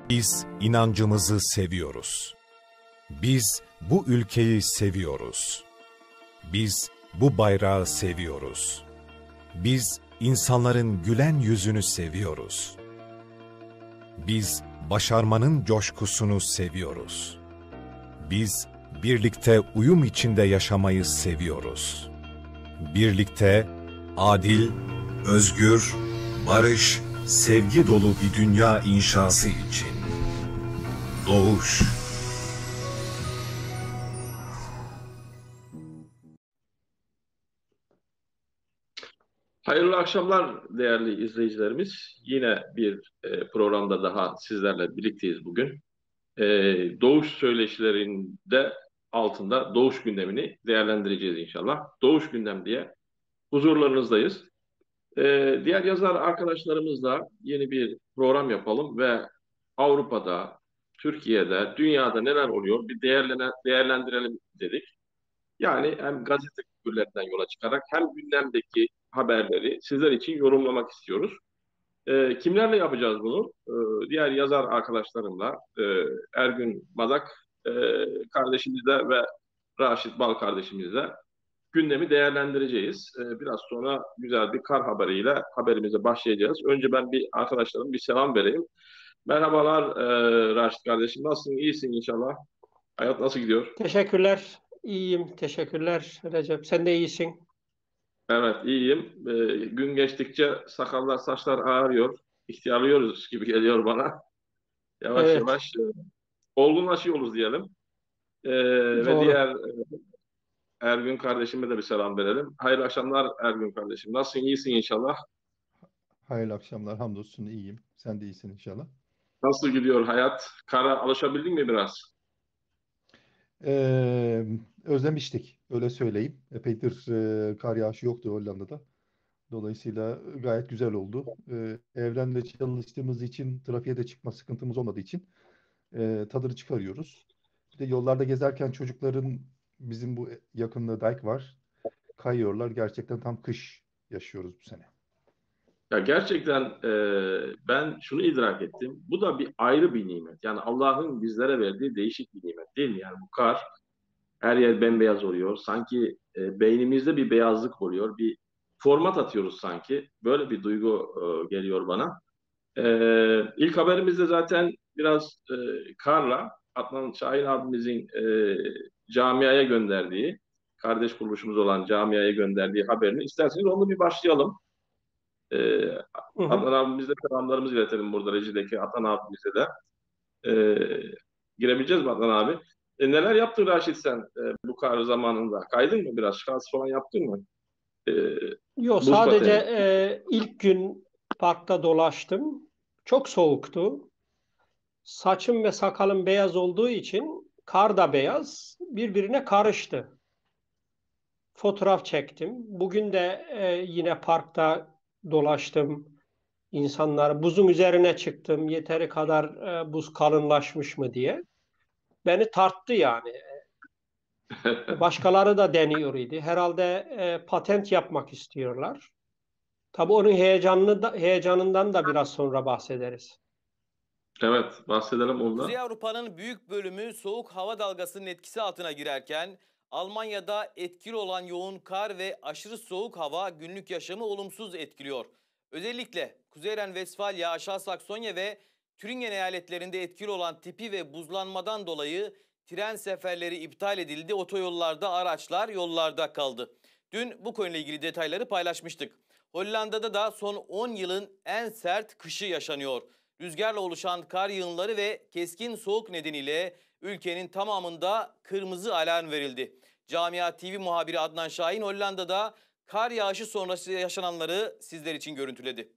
Biz inancımızı seviyoruz. Biz bu ülkeyi seviyoruz. Biz bu bayrağı seviyoruz. Biz insanların gülen yüzünü seviyoruz. Biz başarmanın coşkusunu seviyoruz. Biz birlikte uyum içinde yaşamayı seviyoruz. Birlikte adil, özgür, barış, sevgi dolu bir dünya inşası için. Doğuş. Hayırlı akşamlar değerli izleyicilerimiz. Yine bir programda daha sizlerle birlikteyiz bugün. Doğuş söyleşilerinde altında Doğuş gündemini değerlendireceğiz inşallah. Doğuş gündem diye huzurlarınızdayız. Diğer yazar arkadaşlarımızla yeni bir program yapalım ve Avrupa'da, Türkiye'de, dünyada neler oluyor bir değerlendirelim dedik. Yani hem gazete küpürlerinden yola çıkarak hem gündemdeki haberleri sizler için yorumlamak istiyoruz. Kimlerle yapacağız bunu? Diğer yazar arkadaşlarımla Ergün Madak kardeşimizle ve Raşit Bal kardeşimizle gündemi değerlendireceğiz. Biraz sonra güzel bir kar haberiyle haberimize başlayacağız. Önce ben bir arkadaşlarıma bir selam vereyim. Merhabalar Raşit kardeşim. Nasılsın? İyisin inşallah. Hayat nasıl gidiyor? Teşekkürler. İyiyim. Teşekkürler Recep. Sen de iyisin. Evet, iyiyim. Gün geçtikçe sakallar, saçlar ağrıyor. İhtiyarlıyoruz gibi geliyor bana. Yavaş Evet. yavaş olgunlaşıyoruz diyelim. Ve Doğru. diğer Ergün kardeşime de bir selam verelim. Hayırlı akşamlar Ergün kardeşim. Nasılsın? İyisin inşallah. Hayırlı akşamlar. Hamdolsun iyiyim. Sen de iyisin inşallah. Nasıl gidiyor hayat? Kara alışabildin mi biraz? Özlemiştik. Öyle söyleyeyim. Epeydir kar yağışı yoktu Hollanda'da. Dolayısıyla gayet güzel oldu. Evrenle çalıştığımız için trafiğe de çıkma sıkıntımız olmadığı için tadını çıkarıyoruz. Bir de yollarda gezerken çocukların bizim bu yakında dike var. Kayıyorlar. Gerçekten tam kış yaşıyoruz bu sene. Ya gerçekten ben şunu idrak ettim. Bu da bir ayrı bir nimet. Yani Allah'ın bizlere verdiği değişik bir nimet değil mi? Yani bu kar her yer bembeyaz oluyor. Sanki beynimizde bir beyazlık oluyor. Bir format atıyoruz sanki. Böyle bir duygu geliyor bana. İlk haberimizde zaten biraz karla Adnan Şahin abimizin camiaya gönderdiği, kardeş kuruluşumuz olan camiaya gönderdiği haberini. İsterseniz onu bir başlayalım. Ee, Hı hı. Adnan abimize selamlarımızı iletelim burada rejideki Adnan abimize de. Girebileceğiz mi Adnan abi? Neler yaptın Raşit sen bu kar zamanında? Kaydın mı biraz? Şans falan yaptın mı? Ee, Yok, Buz sadece pateni. ilk gün parkta dolaştım. Çok soğuktu. Saçım ve sakalım beyaz olduğu için kar da beyaz. Birbirine karıştı. Fotoğraf çektim. Bugün de yine parkta dolaştım. Buzun üzerine çıktım. Yeteri kadar buz kalınlaşmış mı diye. Beni tarttı yani. Başkaları da deniyor idi. Herhalde patent yapmak istiyorlar. Tabii onun heyecanından da biraz sonra bahsederiz. Evet, bahsedelim ondan. Kuzey Avrupa'nın büyük bölümü soğuk hava dalgasının etkisi altına girerken Almanya'da etkili olan yoğun kar ve aşırı soğuk hava günlük yaşamı olumsuz etkiliyor. Özellikle Kuzey Ren-Vesfalya, Aşağı Saksonya ve Türingen eyaletlerinde etkili olan tipi ve buzlanmadan dolayı tren seferleri iptal edildi. Otoyollarda araçlar yollarda kaldı. Dün bu konuyla ilgili detayları paylaşmıştık. Hollanda'da da son 10 yılın en sert kışı yaşanıyor. Rüzgarla oluşan kar yığınları ve keskin soğuk nedeniyle ülkenin tamamında kırmızı alarm verildi. Camia TV muhabiri Adnan Şahin Hollanda'da kar yağışı sonrası yaşananları sizler için görüntüledi.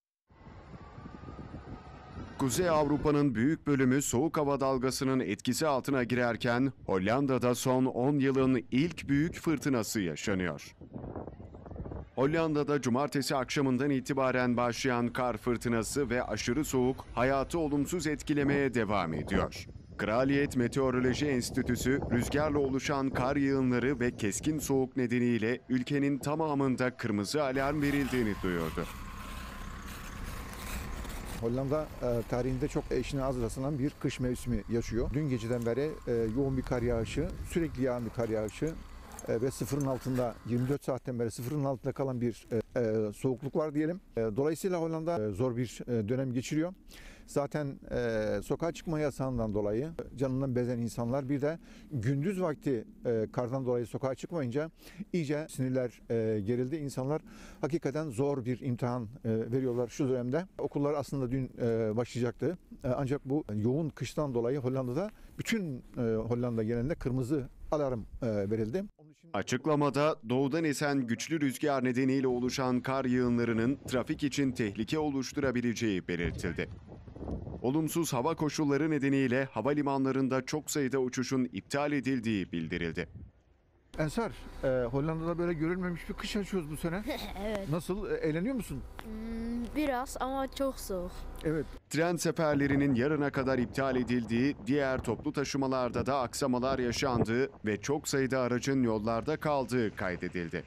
Kuzey Avrupa'nın büyük bölümü soğuk hava dalgasının etkisi altına girerken Hollanda'da son 10 yılın ilk büyük fırtınası yaşanıyor. Hollanda'da cumartesi akşamından itibaren başlayan kar fırtınası ve aşırı soğuk hayatı olumsuz etkilemeye devam ediyor. Kraliyet Meteoroloji Enstitüsü rüzgarla oluşan kar yığınları ve keskin soğuk nedeniyle ülkenin tamamında kırmızı alarm verildiğini duyurdu. Hollanda tarihinde çok eşine az rastlanan bir kış mevsimi yaşıyor. Dün geceden beri yoğun bir kar yağışı, sürekli yağan bir kar yağışı ve sıfırın altında 24 saatten beri sıfırın altında kalan bir soğukluk var diyelim. Dolayısıyla Hollanda zor bir dönem geçiriyor. Zaten sokağa çıkma yasağından dolayı canından bezen insanlar, bir de gündüz vakti kardan dolayı sokağa çıkmayınca iyice sinirler gerildi. İnsanlar hakikaten zor bir imtihan veriyorlar şu dönemde. Okullar aslında dün başlayacaktı. Ancak bu yoğun kıştan dolayı Hollanda'da bütün Hollanda genelinde kırmızı alarm verildi. Açıklamada doğudan esen güçlü rüzgar nedeniyle oluşan kar yığınlarının trafik için tehlike oluşturabileceği belirtildi. Olumsuz hava koşulları nedeniyle havalimanlarında çok sayıda uçuşun iptal edildiği bildirildi. Ensar, Hollanda'da böyle görülmemiş bir kış yaşıyoruz bu sene. Evet. Nasıl, eğleniyor musun? Biraz ama çok soğuk. Evet. Tren seferlerinin yarına kadar iptal edildiği, diğer toplu taşımalarda da aksamalar yaşandığı ve çok sayıda aracın yollarda kaldığı kaydedildi.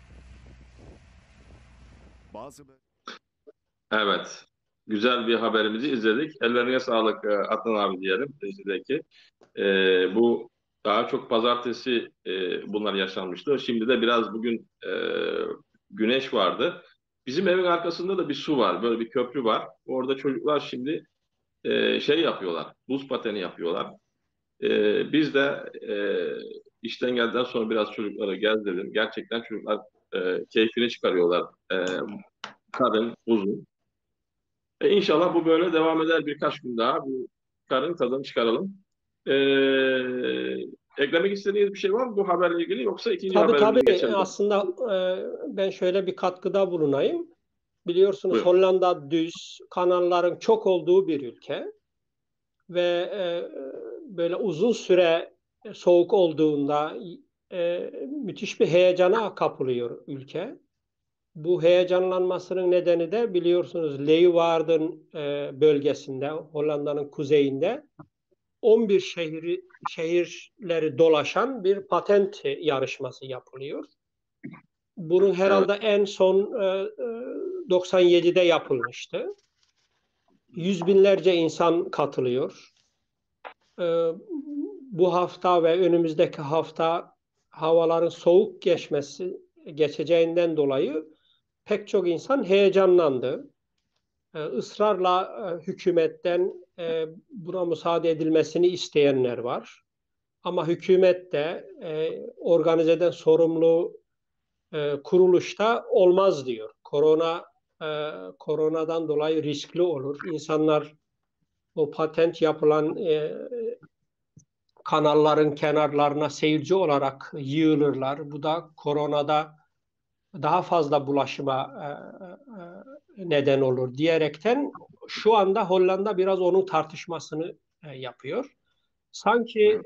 Evet. Güzel bir haberimizi izledik. Ellerine sağlık Adnan abi diyelim. Dizideki. Bu daha çok pazartesi bunlar yaşanmıştı. Şimdi de biraz bugün güneş vardı. Bizim evin arkasında da bir su var. Böyle bir köprü var. Orada çocuklar şimdi şey yapıyorlar. Buz pateni yapıyorlar. Biz de işten geldikten sonra biraz çocukları gezdirdim. Gerçekten çocuklar keyfini çıkarıyorlar. Karın, buzun. İnşallah bu böyle devam eder birkaç gün daha. Bu karın tadını çıkaralım. Eklemek istediğiniz bir şey var mı bu haberle ilgili, yoksa ikinci haberimize Tabii geçelim? aslında ben şöyle bir katkıda bulunayım. Biliyorsunuz Buyurun. Hollanda düz, kanalların çok olduğu bir ülke ve böyle uzun süre soğuk olduğunda müthiş bir heyecana kapılıyor ülke. Bu heyecanlanmasının nedeni de biliyorsunuz Leeuwarden bölgesinde, Hollanda'nın kuzeyinde 11 şehirleri dolaşan bir patent yarışması yapılıyor. Bunun herhalde en son 97'de yapılmıştı. Yüz binlerce insan katılıyor. Bu hafta ve önümüzdeki hafta havaların soğuk geçeceğinden dolayı pek çok insan heyecanlandı. Israrla hükümetten buna müsaade edilmesini isteyenler var. Ama hükümet de organizeden sorumlu kuruluşta olmaz diyor. Koronadan dolayı riskli olur. İnsanlar o patent yapılan kanalların kenarlarına seyirci olarak yığılırlar. Bu da koronada daha fazla bulaşıma neden olur diyerekten şu anda Hollanda biraz onun tartışmasını yapıyor. Sanki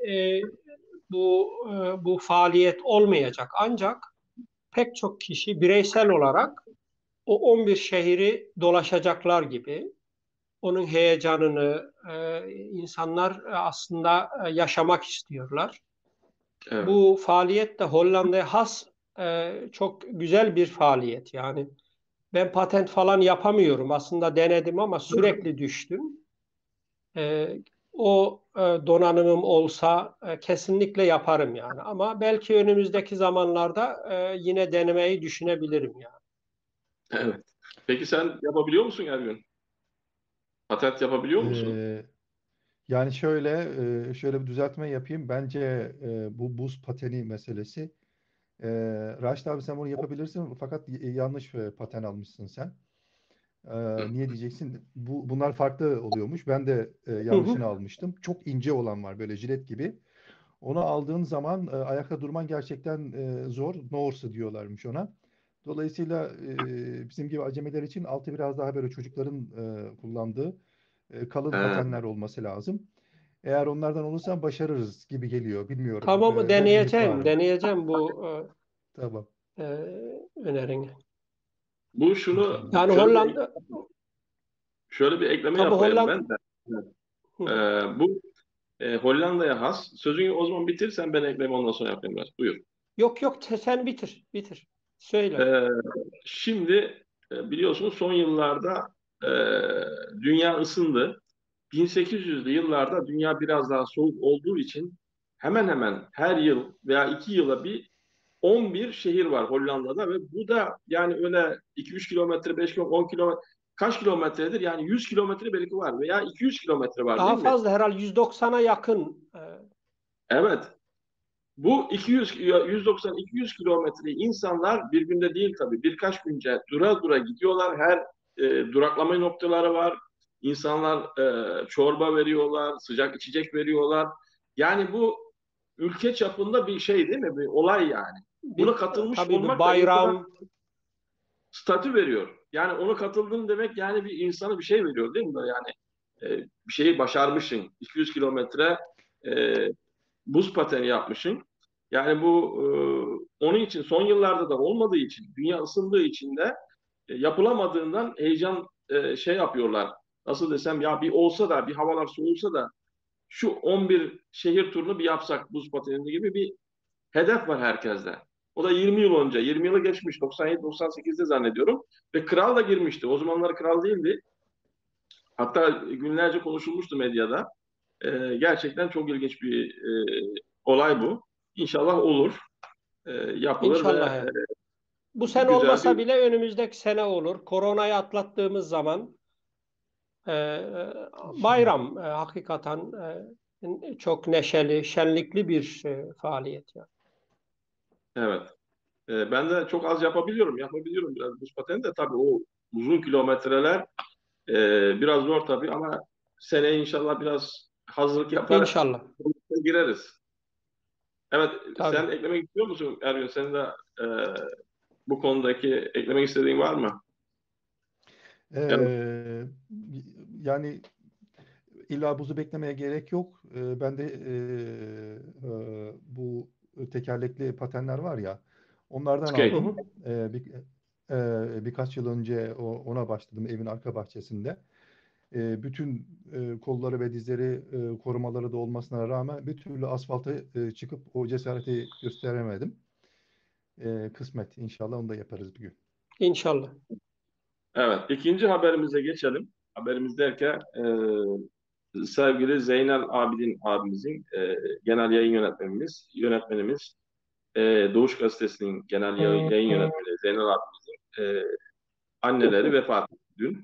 bu faaliyet olmayacak, ancak pek çok kişi bireysel olarak o 11 şehri dolaşacaklar gibi. Onun heyecanını insanlar aslında yaşamak istiyorlar. Evet. Bu faaliyet de Hollanda'ya has çok güzel bir faaliyet. Yani ben patent falan yapamıyorum. Aslında denedim ama sürekli düştüm. O donanımım olsa kesinlikle yaparım yani. Ama belki önümüzdeki zamanlarda yine denemeyi düşünebilirim yani. Evet. Peki sen yapabiliyor musun Ergün? Patent yapabiliyor musun? Yani şöyle bir düzeltme yapayım. Bence bu buz pateni meselesi. Raşit abi sen bunu yapabilirsin fakat yanlış paten almışsın sen. Niye diyeceksin? Bunlar farklı oluyormuş. Ben de yanlışını almıştım. Çok ince olan var böyle jilet gibi. Onu aldığın zaman ayakta durman gerçekten zor. Norse diyorlarmış ona. Dolayısıyla bizim gibi acemiler için altı biraz daha böyle çocukların kullandığı kalın patenler olması lazım. Eğer onlardan olursa başarırız gibi geliyor. Bilmiyorum. Tamam, Ben deneyeceğim. ümitvarım. Deneyeceğim bu Tamam. önerini. Bu şunu İnşallah. Yani Hollanda şöyle bir ekleme tabii yapayım Hollanda ben de. Bu Hollanda'ya has. Sözünü o zaman bitirsen ben ekleme ondan sonra yapayım biraz. Buyur. yok sen bitir. Söyle. Şimdi biliyorsunuz son yıllarda dünya ısındı. 1800'lü yıllarda dünya biraz daha soğuk olduğu için hemen hemen her yıl veya 2 yıla bir 11 şehir var Hollanda'da ve bu da yani öyle 2-3 kilometre, 5 kilometre, 10 kilometre kaç kilometredir? Yani 100 kilometre belki var veya 200 kilometre var Daha değil mi? fazla herhalde 190'a yakın. Evet. Bu 190-200 kilometre insanlar bir günde değil tabii birkaç günce dura dura gidiyorlar. Her duraklama noktaları var. İnsanlar çorba veriyorlar, sıcak içecek veriyorlar. Yani bu ülke çapında bir şey değil mi? Bir olay yani. Buna katılmış Tabii bir olmak da insana bayram. statü veriyor. Yani onu katıldın demek yani bir insana bir şey veriyor değil mi? Yani bir şeyi başarmışsın. 200 kilometre e, buz pateni yapmışsın. Yani bu onun için son yıllarda da olmadığı için, dünya ısındığı için de yapılamadığından heyecan şey yapıyorlar. Nasıl desem ya bir olsa da bir havalar soğusa da şu 11 şehir turunu bir yapsak buz pateninde gibi bir hedef var herkeste. O da 20 yıl önce, 20 yılı geçmiş 97-98'de zannediyorum ve kral da girmişti. O zamanlar kral değildi. Hatta günlerce konuşulmuştu medyada. Gerçekten çok ilginç bir olay bu. İnşallah olur, yapılır ve İnşallah. Bu sene güzel olmasa bir bile önümüzdeki sene olur. Koronayı atlattığımız zaman bayram hakikaten çok neşeli, şenlikli bir faaliyet. Yani. evet. Ben de çok az yapabiliyorum. Yapabiliyorum biraz buz pateni de tabii o uzun kilometreler biraz zor tabii ama seneye inşallah biraz hazırlık yaparak İnşallah. gireriz. Evet, Tabii. sen eklemek istiyor musun Ergün? Senin de bu konudaki eklemek istediğin var mı? Evet. Yani illa buzu beklemeye gerek yok. Ben de bu tekerlekli patenler var ya, onlardan Skate. aldım. Birkaç yıl önce ona başladım evin arka bahçesinde. Bütün kolları ve dizleri korumaları da olmasına rağmen bir türlü asfalta çıkıp o cesareti gösteremedim. Kısmet. İnşallah onu da yaparız bir gün. İnşallah. Evet, ikinci haberimize geçelim. Haberimiz derken sevgili Zeynel Abidin abimizin genel yayın yönetmenimiz Doğuş Gazetesi'nin genel yayın yönetmeni Zeynel abimizin anneleri vefat etti dün.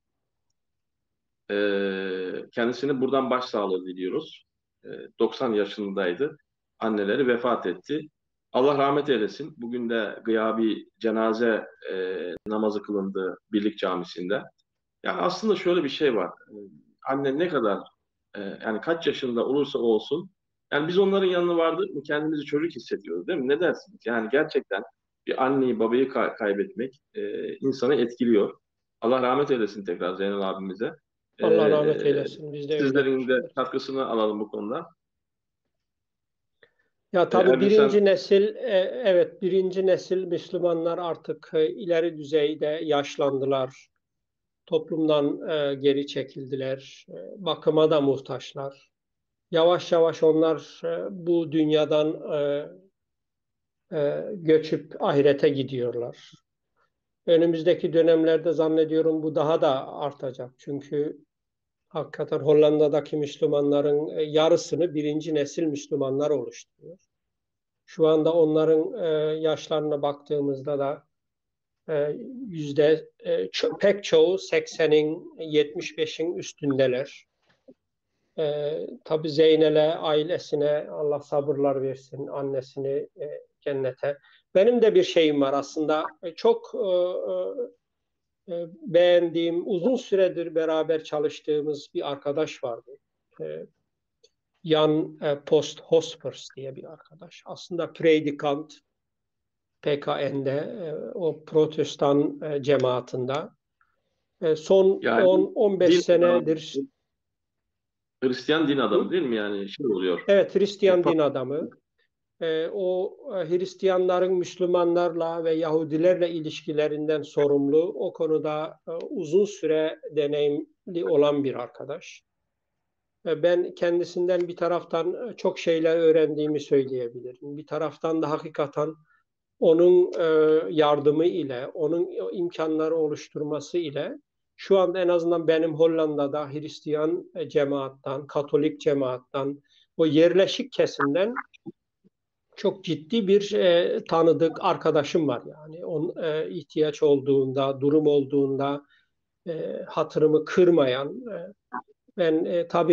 Kendisine buradan başsağlığı diliyoruz. 90 yaşındaydı. Anneleri vefat etti. Allah rahmet eylesin. Bugün de gıyabi cenaze namazı kılındı Birlik Camisi'nde. Yani aslında şöyle bir şey var. Anne ne kadar yani kaç yaşında olursa olsun yani biz onların yanına vardık mı kendimizi çocuk hissediyoruz değil mi? Ne dersiniz? Yani gerçekten bir anneyi babayı kaybetmek insanı etkiliyor. Allah rahmet eylesin tekrar Zeynel abimize. Allah rahmet eylesin. Biz de öyle Sizlerin de düşünüyoruz. katkısını alalım bu konuda. Ya tabii Ergün birinci sen nesil, evet birinci nesil Müslümanlar artık ileri düzeyde yaşlandılar. Toplumdan geri çekildiler. Bakıma da muhtaçlar. Yavaş yavaş onlar bu dünyadan göçüp ahirete gidiyorlar. Önümüzdeki dönemlerde zannediyorum bu daha da artacak. Çünkü hakikaten Hollanda'daki Müslümanların yarısını birinci nesil Müslümanlar oluşturuyor. Şu anda onların yaşlarına baktığımızda da pek çoğu 80'in 75'in üstündeler. Tabii Zeynel'e, ailesine Allah sabırlar versin, annesini cennete. Benim de bir şeyim var aslında. Çok beğendiğim, uzun süredir beraber çalıştığımız bir arkadaş vardı. Jan Post Hospers diye bir arkadaş. Aslında predikant PKN'de, o protestan cemaatinde. Son yani 10-15 din adamı, senedir Hristiyan din adamı değil mi? Yani şey oluyor. evet Hristiyan din adamı. O Hristiyanların Müslümanlarla ve Yahudilerle ilişkilerinden sorumlu. O konuda uzun süre deneyimli olan bir arkadaş. Ben kendisinden bir taraftan çok şeyler öğrendiğimi söyleyebilirim. Bir taraftan da hakikaten onun yardımı ile, onun imkanları oluşturması ile şu anda en azından benim Hollanda'da Hristiyan cemaattan, Katolik cemaattan, o yerleşik kesimden çok ciddi bir tanıdık arkadaşım var yani. İhtiyaç olduğunda, durum olduğunda hatırımı kırmayan, ben tabii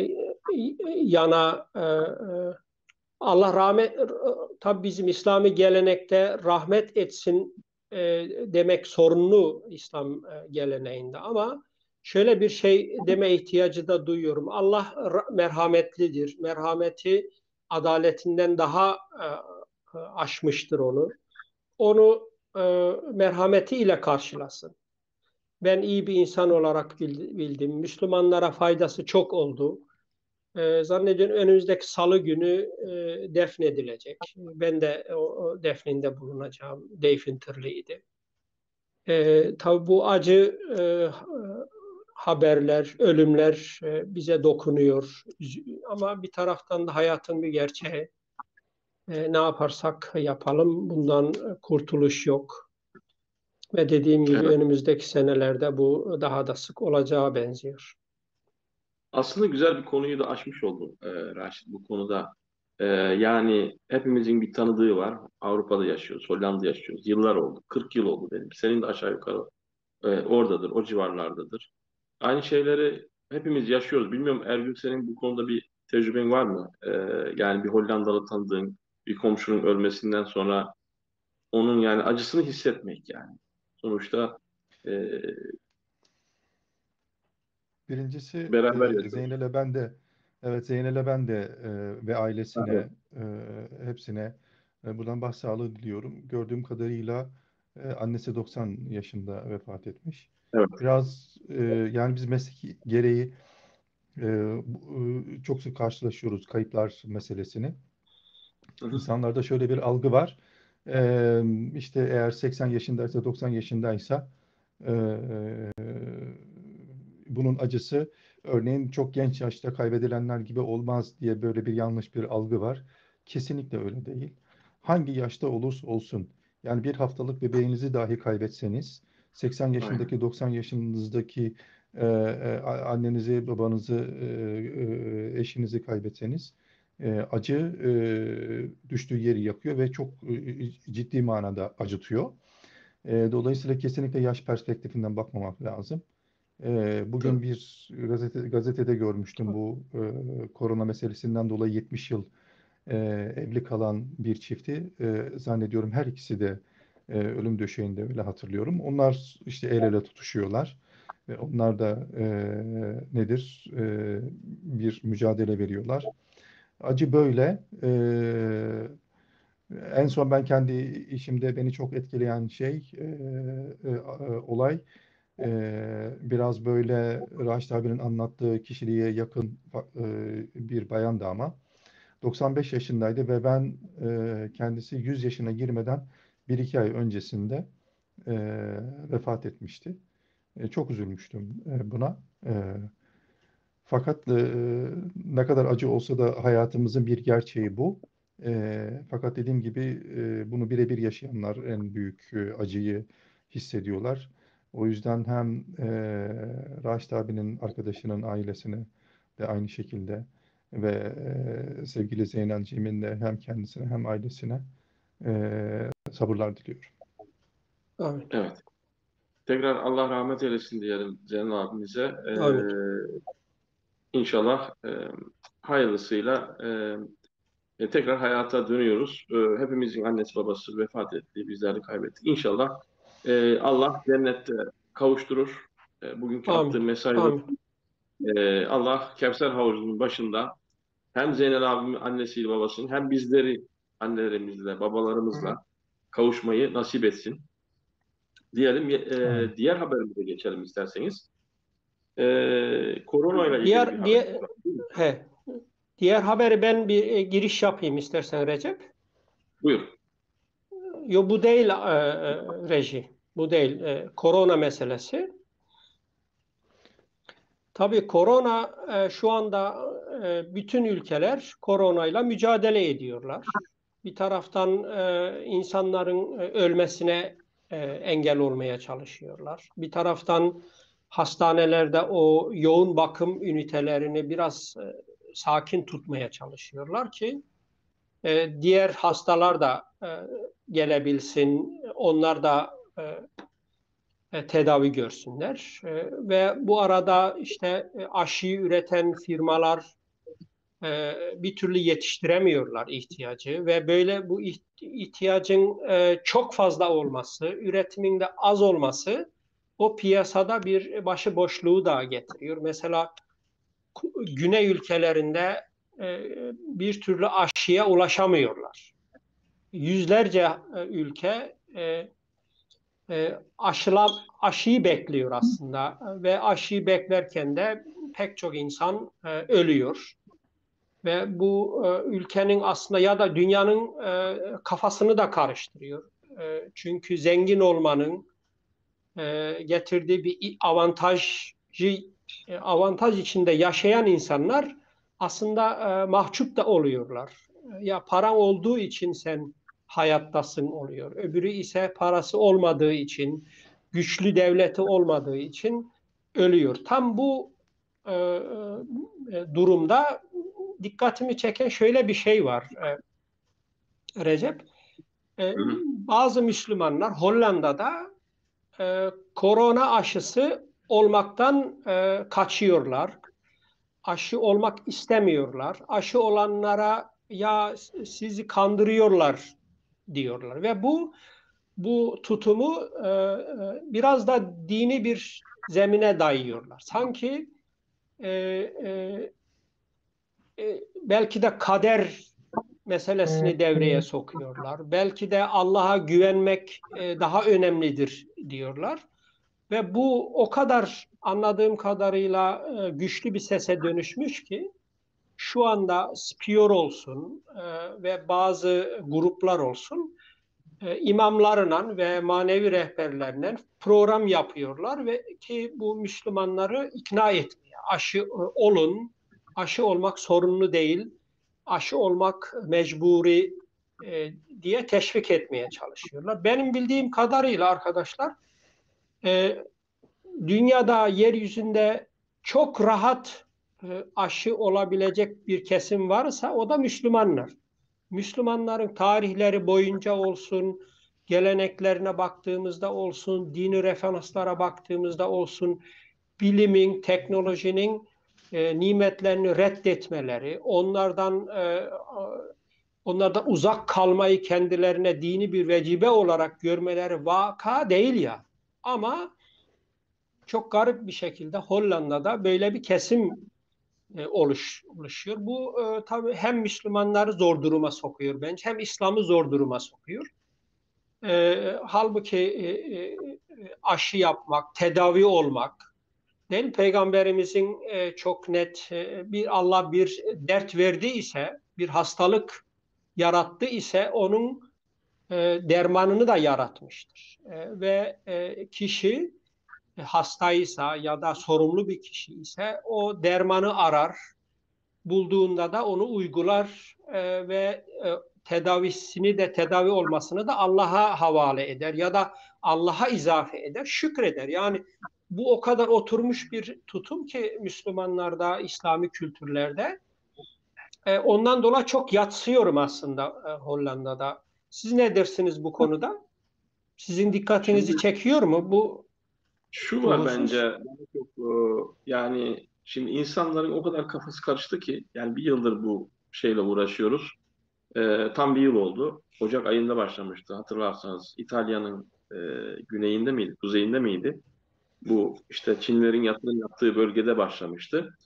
yana Allah rahmet, tabii bizim İslami gelenekte rahmet etsin demek sorunlu İslam geleneğinde, ama şöyle bir şey deme ihtiyacı da duyuyorum. Allah merhametlidir. Merhameti adaletinden daha aşmıştır onu. Onu merhametiyle karşılasın. Ben iyi bir insan olarak bildim. Müslümanlara faydası çok oldu. Zannediyorum önümüzdeki salı günü defnedilecek. Ben de o defninde bulunacağım. Devfinterliydi. Tabii bu acı haberler, ölümler bize dokunuyor. Ama bir taraftan da hayatın bir gerçeği. Ne yaparsak yapalım bundan kurtuluş yok. Ve dediğim gibi Evet. önümüzdeki senelerde bu daha da sık olacağı benziyor. Aslında güzel bir konuyu da açmış oldum Raşit bu konuda. Yani hepimizin bir tanıdığı var. Avrupa'da yaşıyoruz, Hollanda'da yaşıyoruz. Yıllar oldu. 40 yıl oldu benim. Senin de aşağı yukarı oradadır, o civarlardadır. Aynı şeyleri hepimiz yaşıyoruz. Bilmiyorum Ergün, senin bu konuda bir tecrüben var mı? Yani bir Hollandalı tanıdığın bir komşunun ölmesinden sonra onun yani acısını hissetmek yani. Sonuçta e, Birincisi beraber yaşıyoruz. Zeynel'e ben de evet Zeynel'e ben de ve Evet. ailesine hepsine buradan başsağlığı diliyorum. Gördüğüm kadarıyla annesi 90 yaşında vefat etmiş. Evet. Biraz yani biz mesleki gereği çok sık karşılaşıyoruz kayıplar meselesini. Hı hı. İnsanlarda şöyle bir algı var. İşte eğer 80 yaşındaysa 90 yaşındaysa e, bunun acısı örneğin çok genç yaşta kaybedilenler gibi olmaz diye böyle bir yanlış bir algı var. Kesinlikle öyle değil. Hangi yaşta olursa olsun yani bir haftalık bebeğinizi dahi kaybetseniz 80 Aynen. yaşındaki 90 yaşınızdaki annenizi, babanızı, eşinizi kaybetseniz acı düştüğü yeri yakıyor ve çok ciddi manada acıtıyor. Dolayısıyla kesinlikle yaş perspektifinden bakmamak lazım. Bugün Tabii. bir gazetede görmüştüm bu korona meselesinden dolayı 70 yıl e, evli kalan bir çifti. Zannediyorum her ikisi de ölüm döşeğinde, öyle hatırlıyorum. Onlar işte el ele tutuşuyorlar. Ve onlar da nedir? Bir mücadele veriyorlar. Acı böyle. En son ben kendi işimde beni çok etkileyen şey, olay biraz böyle Raşit abinin anlattığı kişiliğe yakın bir bayandı ama 95 yaşındaydı ve ben kendisi 100 yaşına girmeden 1-2 ay öncesinde e, vefat etmişti. Çok üzülmüştüm buna. Fakat ne kadar acı olsa da hayatımızın bir gerçeği bu. Fakat dediğim gibi bunu birebir yaşayanlar en büyük acıyı hissediyorlar. O yüzden hem Raşit abinin arkadaşının ailesine de aynı şekilde ve sevgili Zeynel'cimin de hem kendisine hem ailesine sabırlar diliyorum. Amin. Evet. Tekrar Allah rahmet eylesin diyelim Zeynep abimize. Amin. İnşallah hayırlısıyla tekrar hayata dönüyoruz. Hepimizin annesi babası vefat etti, bizler de kaybettik. İnşallah Allah cennette kavuşturur. Bugünkü attığı Amin. mesajda Amin. Allah Kevser Havuzu'nun başında hem Zeynel abimin annesiyle babasının hem bizleri annelerimizle, babalarımızla kavuşmayı nasip etsin. Diyelim Amin. diğer haberimize geçelim isterseniz. Korona ile ilgili bir Diğer haberimiz diğer var. Değil mi? he. Diğer haberi ben bir giriş yapayım istersen Recep. Buyur. Yo, bu değil reji. Bu değil. Korona meselesi. Tabii korona şu anda bütün ülkeler koronayla mücadele ediyorlar. Bir taraftan insanların ölmesine engel olmaya çalışıyorlar. Bir taraftan hastanelerde o yoğun bakım ünitelerini biraz sakin tutmaya çalışıyorlar ki diğer hastalar da gelebilsin, onlar da tedavi görsünler. Ve bu arada işte aşıyı üreten firmalar bir türlü yetiştiremiyorlar ihtiyacı ve böyle bu ihtiyacın çok fazla olması, üretimin de az olması o piyasada bir başıboşluğu da getiriyor. Mesela Güney ülkelerinde bir türlü aşıya ulaşamıyorlar. Yüzlerce ülke aşıyı bekliyor aslında ve aşıyı beklerken de pek çok insan ölüyor. Ve bu ülkenin aslında ya da dünyanın kafasını da karıştırıyor. Çünkü zengin olmanın getirdiği bir avantaj içinde yaşayan insanlar aslında mahcup da oluyorlar. Ya paran olduğu için sen hayattasın oluyor. Öbürü ise parası olmadığı için, güçlü devleti olmadığı için ölüyor. Tam bu durumda dikkatimi çeken şöyle bir şey var Recep. Bazı Müslümanlar Hollanda'da korona aşısı olmaktan kaçıyorlar. Aşı olmak istemiyorlar. Aşı olanlara ya sizi kandırıyorlar diyorlar. Ve bu tutumu biraz da dini bir zemine dayıyorlar. Sanki belki de kader meselesini devreye sokuyorlar. Belki de Allah'a güvenmek daha önemlidir diyorlar. Ve bu o kadar anladığım kadarıyla güçlü bir sese dönüşmüş ki şu anda Spior olsun ve bazı gruplar olsun imamlarla ve manevi rehberlerle program yapıyorlar ve ki bu Müslümanları ikna etmeye. Aşı olun, aşı olmak sorunlu değil, aşı olmak mecburi diye teşvik etmeye çalışıyorlar. Benim bildiğim kadarıyla arkadaşlar dünyada, yeryüzünde çok rahat aşı olabilecek bir kesim varsa o da Müslümanlar. Müslümanların tarihleri boyunca olsun, geleneklerine baktığımızda olsun, dini referanslara baktığımızda olsun, bilimin, teknolojinin nimetlerini reddetmeleri, onlardan uzak kalmayı kendilerine dini bir vecibe olarak görmeleri vaka değil ya. Ama çok garip bir şekilde Hollanda'da böyle bir kesim oluşuyor. Bu tabii hem Müslümanları zor duruma sokuyor bence, hem İslam'ı zor duruma sokuyor. Halbuki aşı yapmak, tedavi olmak, değil mi? Peygamberimizin çok net Allah bir dert verdiyse, bir hastalık yarattı ise onun dermanını da yaratmıştır. Ve kişi hastaysa ya da sorumlu bir kişi ise o dermanı arar, bulduğunda da onu uygular ve tedavisini de tedavi olmasını da Allah'a havale eder ya da Allah'a izafe eder, şükreder. Yani bu o kadar oturmuş bir tutum ki Müslümanlarda, İslami kültürlerde. Ondan dolayı çok yatsıyorum aslında Hollanda'da. Siz ne dersiniz bu konuda? Sizin dikkatinizi çekiyor mu bu? Şu var bence çok yani şimdi insanların o kadar kafası karıştı ki yani bir yıldır bu şeyle uğraşıyoruz. Tam bir yıl oldu. Ocak ayında başlamıştı hatırlarsanız. İtalya'nın güneyinde miydi, kuzeyinde miydi? Bu işte Çinlerin yatırım yaptığı bölgede başlamıştı.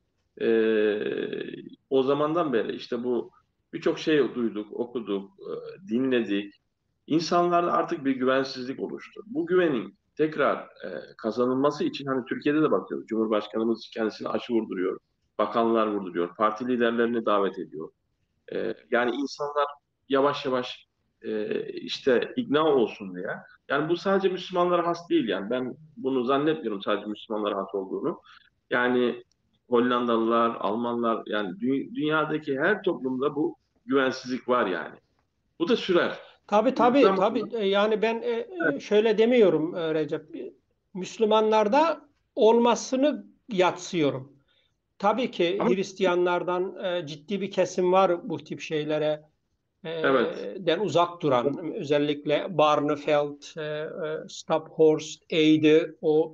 O zamandan beri işte bu birçok şey duyduk, okuduk, dinledik. İnsanlarda artık bir güvensizlik oluştu. Bu güvenin tekrar kazanılması için hani Türkiye'de de bakıyoruz. Cumhurbaşkanımız kendisine aşı vurduruyor. Bakanlar vurduruyor. Parti liderlerini davet ediyor. Yani insanlar yavaş yavaş işte ikna olsun diye. Yani bu sadece Müslümanlara has değil yani. Ben bunu zannetmiyorum sadece Müslümanlara has olduğunu. Yani Hollandalılar, Almanlar yani dünyadaki her toplumda bu güvensizlik var yani. Bu da sürer. Tabii. Yani ben şöyle demiyorum Recep. Müslümanlarda olmasını yatsıyorum. Tabii ki Ama Hristiyanlardan ciddi bir kesim var bu tip şeylere evet, den uzak duran. Özellikle Barneveld, Staphorst, Eyde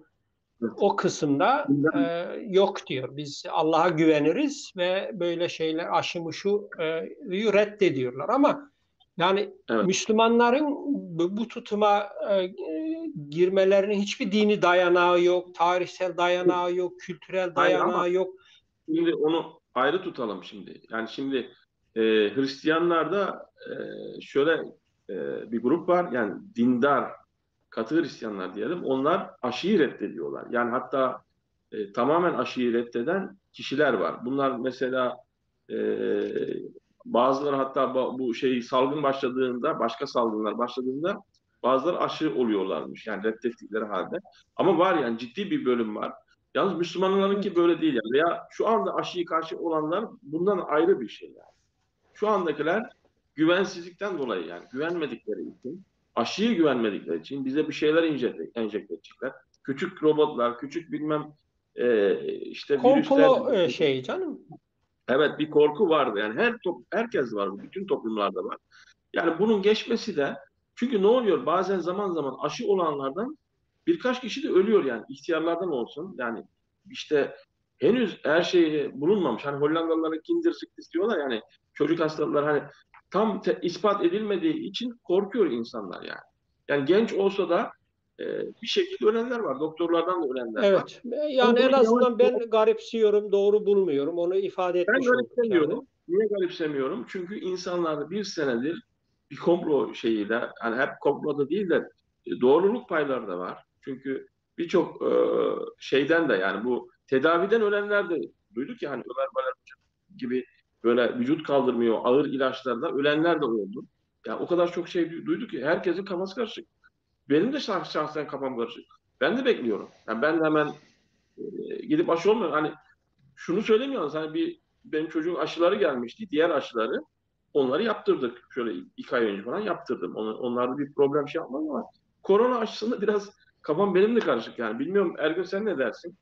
o kısımda yok diyor. Biz Allah'a güveniriz ve böyle şeyler aşımışı reddediyorlar. Ama yani evet. Müslümanların bu tutuma girmelerinin hiçbir dini dayanağı yok, tarihsel dayanağı yok, kültürel Hayır ama dayanağı yok. şimdi onu ayrı tutalım şimdi. Yani şimdi Hristiyanlarda şöyle bir grup var. Yani dindar, katı Hristiyanlar diyelim. Onlar aşıyı reddediyorlar. Yani hatta tamamen aşıyı reddeden kişiler var. Bunlar mesela e, bazıları hatta bu şey salgın başladığında, başka salgınlar başladığında bazıları aşı oluyorlarmış. Yani reddettikleri halde. Ama var yani ciddi bir bölüm var. Yalnız Müslümanlarınki Evet. böyle değil yani. Veya şu anda aşıyı karşı olanlar bundan ayrı bir şey yani. Şu andakiler güvensizlikten dolayı yani güvenmedikleri için, aşıyı güvenmedikleri için bize bir şeyler enjekte edecekler. Küçük robotlar, küçük bilmem işte virüsler. Komplo şey canım. Evet, bir korku vardı yani herkes var, bütün toplumlarda var. Yani bunun geçmesi de çünkü ne oluyor bazen zaman zaman aşı olanlardan birkaç kişi de ölüyor yani ihtiyarlardan olsun yani işte henüz her şey bulunmamış. Hani Hollandalılara Kindersicks diyorlar yani çocuk hastalıkları hani tam ispat edilmediği için korkuyor insanlar yani. Yani genç olsa da e, bir şekilde ölenler var. Doktorlardan da ölenler var. Evet. Ama Yani en bunun yavaş azından ben garipsiyorum, doğru bulmuyorum. Onu ifade ben etmiş olduk yani. garipsemiyorum. Niye garipsemiyorum? Çünkü insanlar bir senedir bir komplo şeyiyle, hani hep komploda değil de doğruluk payları da var. Çünkü birçok şeyden de yani bu tedaviden ölenler de duyduk ya hani Ömer Bayram gibi böyle vücut kaldırmıyor ağır ilaçlarla ölenler de oldu. Yani o kadar çok şey duyduk ki herkesin kafası karışık. Benim de şahsen kafam karışık. Ben de bekliyorum. Yani ben de hemen gidip aşı olmuyorum. Hani şunu söylemiyoruz. Hani benim çocuğun aşıları gelmişti. Diğer aşıları onları yaptırdık. Şöyle 2 ay önce falan yaptırdım. Onlarda bir problem şey yapmadım ama korona aşısında biraz kafam benim de karışık yani. Bilmiyorum Ergün sen ne dersin?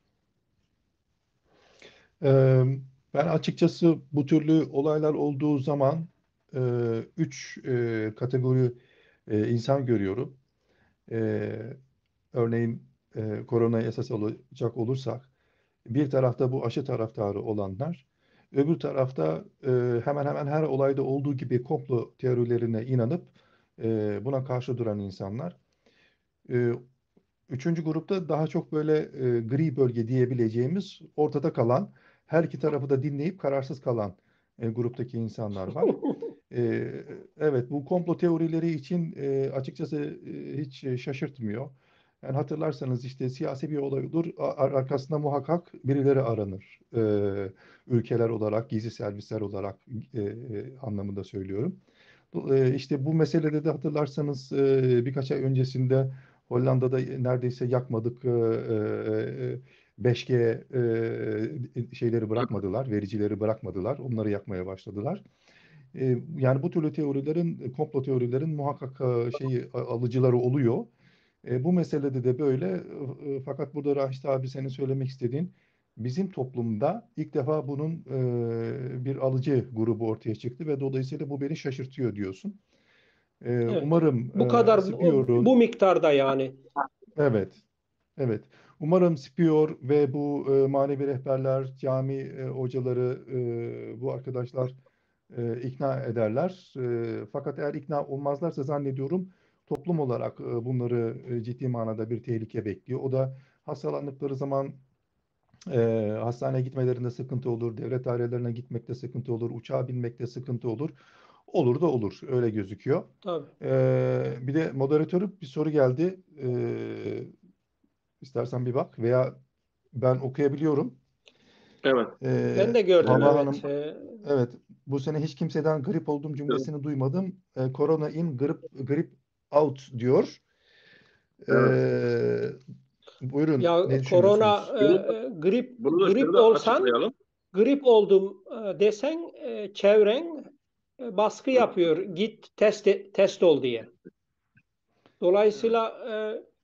Ee, Ben açıkçası bu türlü olaylar olduğu zaman üç kategori insan görüyorum. Ee, Örneğin koronayı esas alacak olursak bir tarafta bu aşı taraftarı olanlar, öbür tarafta hemen hemen her olayda olduğu gibi komplo teorilerine inanıp buna karşı duran insanlar. E, Üçüncü grupta daha çok böyle gri bölge diyebileceğimiz ortada kalan, her iki tarafı da dinleyip kararsız kalan gruptaki insanlar var. E, evet, bu komplo teorileri için açıkçası hiç şaşırtmıyor. Yani hatırlarsanız işte siyasi bir olay olur, arkasında muhakkak birileri aranır. Ülkeler olarak, gizli servisler olarak anlamında söylüyorum. İşte bu meselede de hatırlarsanız birkaç ay öncesinde Hollanda'da neredeyse yakmadık 5G şeyleri bırakmadılar, vericileri bırakmadılar. Onları yakmaya başladılar. Yani bu türlü teorilerin, komplo teorilerin muhakkak alıcıları oluyor. Bu meselede de böyle. Fakat burada Raşit abi senin söylemek istediğin bizim toplumda ilk defa bunun bir alıcı grubu ortaya çıktı ve dolayısıyla bu beni şaşırtıyor diyorsun. Evet. Umarım Bu kadar bu Spior'u miktarda yani. evet. Evet. Umarım Spior ve bu manevi rehberler, cami hocaları, bu arkadaşlar ikna ederler. Fakat eğer ikna olmazlarsa zannediyorum toplum olarak bunları ciddi manada bir tehlike bekliyor. O da hastalandıkları zaman hastaneye gitmelerinde sıkıntı olur, devlet dairelerine gitmekte sıkıntı olur, uçağa binmekte sıkıntı olur. Olur da olur, öyle gözüküyor. Tabii. Bir de moderatörü bir soru geldi. İstersen bir bak veya ben okuyabiliyorum. Evet. Ben de gördüm, Hava evet. Hanım, evet, bu sene hiç kimseden grip oldum cümlesini duymadım. Corona in, grip out diyor. Evet. Ee, Buyurun, ne Ya korona düşünüyorsunuz? Bunu da grip şurada olsan, açıklayalım. grip oldum desen çevren baskı yapıyor. Git test ol diye. Dolayısıyla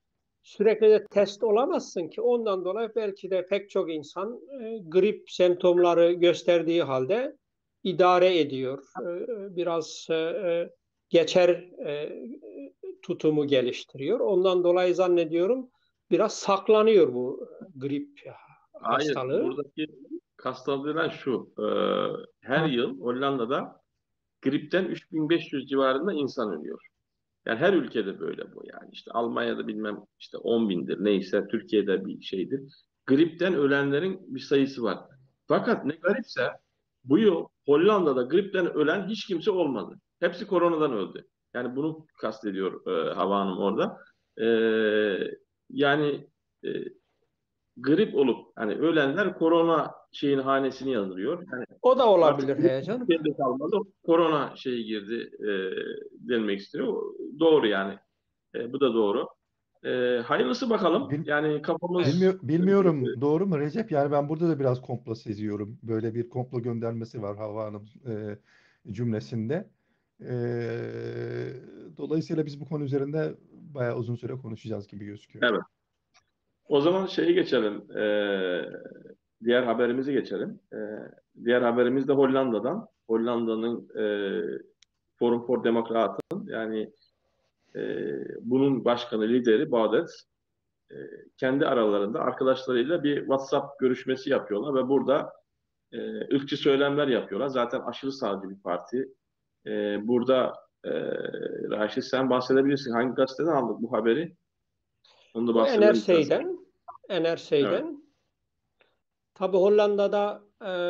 sürekli de test olamazsın ki. Ondan dolayı belki de pek çok insan grip semptomları gösterdiği halde idare ediyor. Biraz geçer tutumu geliştiriyor. Ondan dolayı zannediyorum biraz saklanıyor bu grip Hayır, hastalığı. buradaki kastedilen şu. Her yıl Hollanda'da gripten 3500 civarında insan ölüyor. Yani her ülkede böyle bu yani. İşte Almanya'da bilmem işte 10 bindir neyse, Türkiye'de bir şeydir. Gripten ölenlerin bir sayısı var. Fakat ne garipse bu yıl Hollanda'da gripten ölen hiç kimse olmadı. Hepsi koronadan öldü. Yani bunu kastediyor Hava Hanım orada. E, yani e, grip olup hani ölenler korona şeyin hanesini yazılıyor. Yani O da artık olabilir grip heyecan. Türkiye'de kalmadı. Korona şeyi girdi denmek istiyor. Doğru yani. Bu da doğru. Hayırlısı bakalım. Bil- Yani kafamız Bilmiyorum doğru mu Recep? Yani ben burada da biraz komplo seziyorum. Böyle bir komplo göndermesi var Havva Hanım cümlesinde. E, Dolayısıyla biz bu konu üzerinde bayağı uzun süre konuşacağız gibi gözüküyor. evet. O zaman şeyi geçelim. Diğer haberimizi geçelim. Diğer haberimiz de Hollanda'dan. Hollanda'nın Forum for Democrat'ın yani bunun başkanı, lideri Baudet kendi aralarında arkadaşlarıyla bir WhatsApp görüşmesi yapıyorlar ve burada ırkçı söylemler yapıyorlar. Zaten aşırı sağcı bir parti. Burada Raşit sen bahsedebilirsin. Hangi gazeteden aldık bu haberi? Onu da Bu bahsedelim istersen. Evet. NRC'den. Tabii Hollanda'da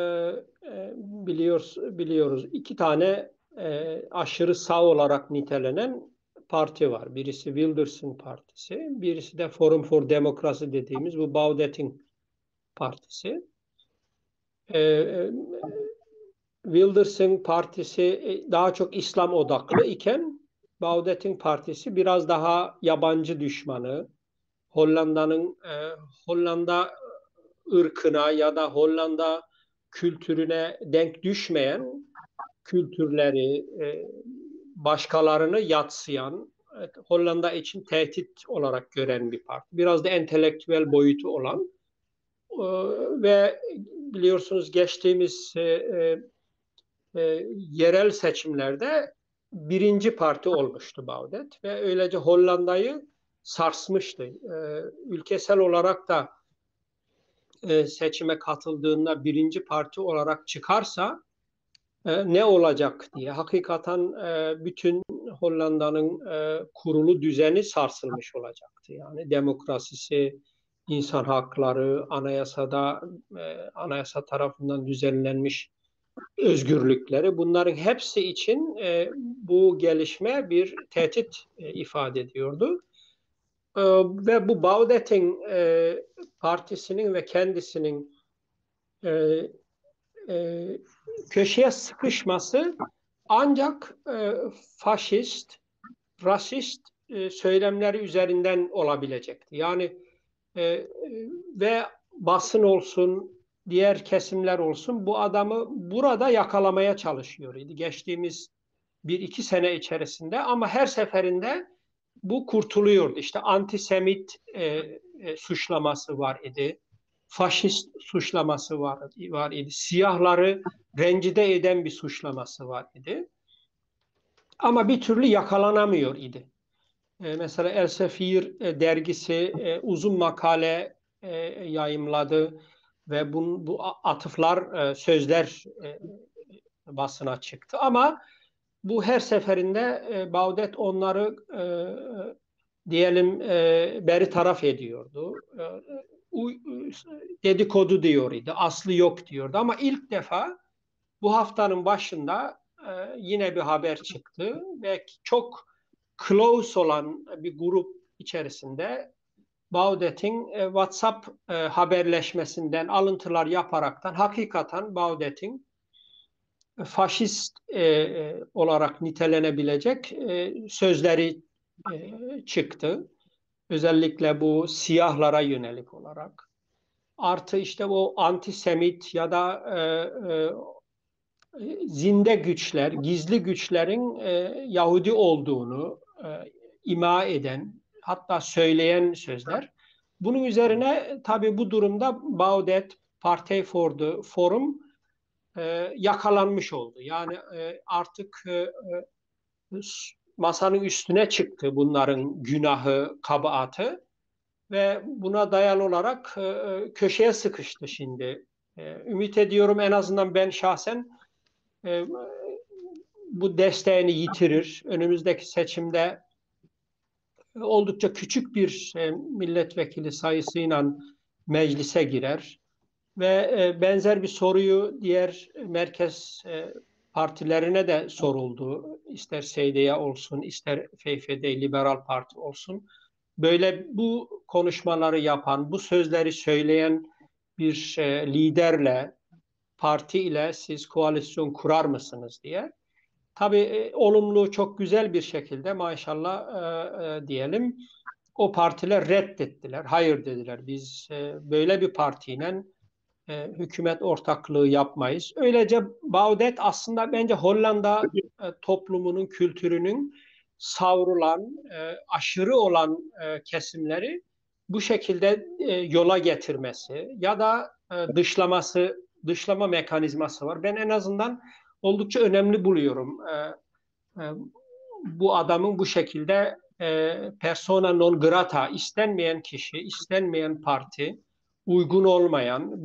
biliyoruz iki tane aşırı sağ olarak nitelenen parti var. Birisi Wilders'in partisi, birisi de Forum for Democracy dediğimiz bu Baudet'in partisi. Wilders'in partisi daha çok İslam odaklı iken Baudet'in partisi biraz daha yabancı düşmanı, Hollanda ırkına ya da Hollanda kültürüne denk düşmeyen kültürleri, başkalarını yadsıyan, Hollanda için tehdit olarak gören bir parti. Biraz da entelektüel boyutu olan ve biliyorsunuz geçtiğimiz yerel seçimlerde birinci parti olmuştu Baudet ve öylece Hollanda'yı sarsmıştı. Ülkesel olarak da seçime katıldığında birinci parti olarak çıkarsa ne olacak diye. Hakikaten bütün Hollanda'nın kurulu düzeni sarsılmış olacaktı. Yani demokrasisi, insan hakları, anayasa tarafından düzenlenmiş özgürlükleri, bunların hepsi için bu gelişme bir tehdit ifade ediyordu. Ve bu Baudet'in partisinin ve kendisinin köşeye sıkışması ancak faşist, rasist söylemleri üzerinden olabilecekti. Yani ve basın olsun, diğer kesimler olsun bu adamı burada yakalamaya çalışıyor idi. Geçtiğimiz 1-2 sene içerisinde ama her seferinde bu kurtuluyordu. İşte antisemit suçlaması var idi. Faşist suçlaması var idi. Siyahları rencide eden bir suçlaması var idi. Ama bir türlü yakalanamıyor idi. Mesela Elsevier dergisi uzun makale yayımladı ve bu atıflar, sözler basına çıktı. Ama bu her seferinde Baudet onları diyelim beri taraf ediyordu. Dedikodu diyor idi. Aslı yok diyordu. Ama ilk defa bu haftanın başında yine bir haber çıktı ve çok close olan bir grup içerisinde Baudet'in WhatsApp haberleşmesinden alıntılar yaparaktan hakikaten Baudet'in faşist olarak nitelenebilecek sözleri çıktı. Özellikle bu siyahlara yönelik olarak. Artı işte o antisemit ya da zinde güçler, gizli güçlerin Yahudi olduğunu ima eden hatta söyleyen sözler. Bunun üzerine tabii bu durumda Baudet, Partei for the Forum yakalanmış oldu. Yani artık masanın üstüne çıktı bunların günahı, kabahatı ve buna dayalı olarak köşeye sıkıştı şimdi. Ümit ediyorum en azından ben şahsen e, bu desteğini yitirir. Önümüzdeki seçimde oldukça küçük bir milletvekili sayısıyla meclise girer ve benzer bir soruyu diğer merkez partilerine de soruldu. İster SDY olsun, ister FFD Liberal Parti olsun. Böyle bu konuşmaları yapan, bu sözleri söyleyen bir liderle, parti ile siz koalisyon kurar mısınız diye. Tabii olumlu, çok güzel bir şekilde maşallah diyelim o partiler reddettiler. Hayır dediler. Biz böyle bir partiyle hükümet ortaklığı yapmayız. Öylece Baudet aslında bence Hollanda toplumunun, kültürünün savrulan, aşırı olan kesimleri bu şekilde yola getirmesi ya da dışlama mekanizması var. Ben en azından oldukça önemli buluyorum. Bu adamın bu şekilde persona non grata, istenmeyen kişi, istenmeyen parti, uygun olmayan,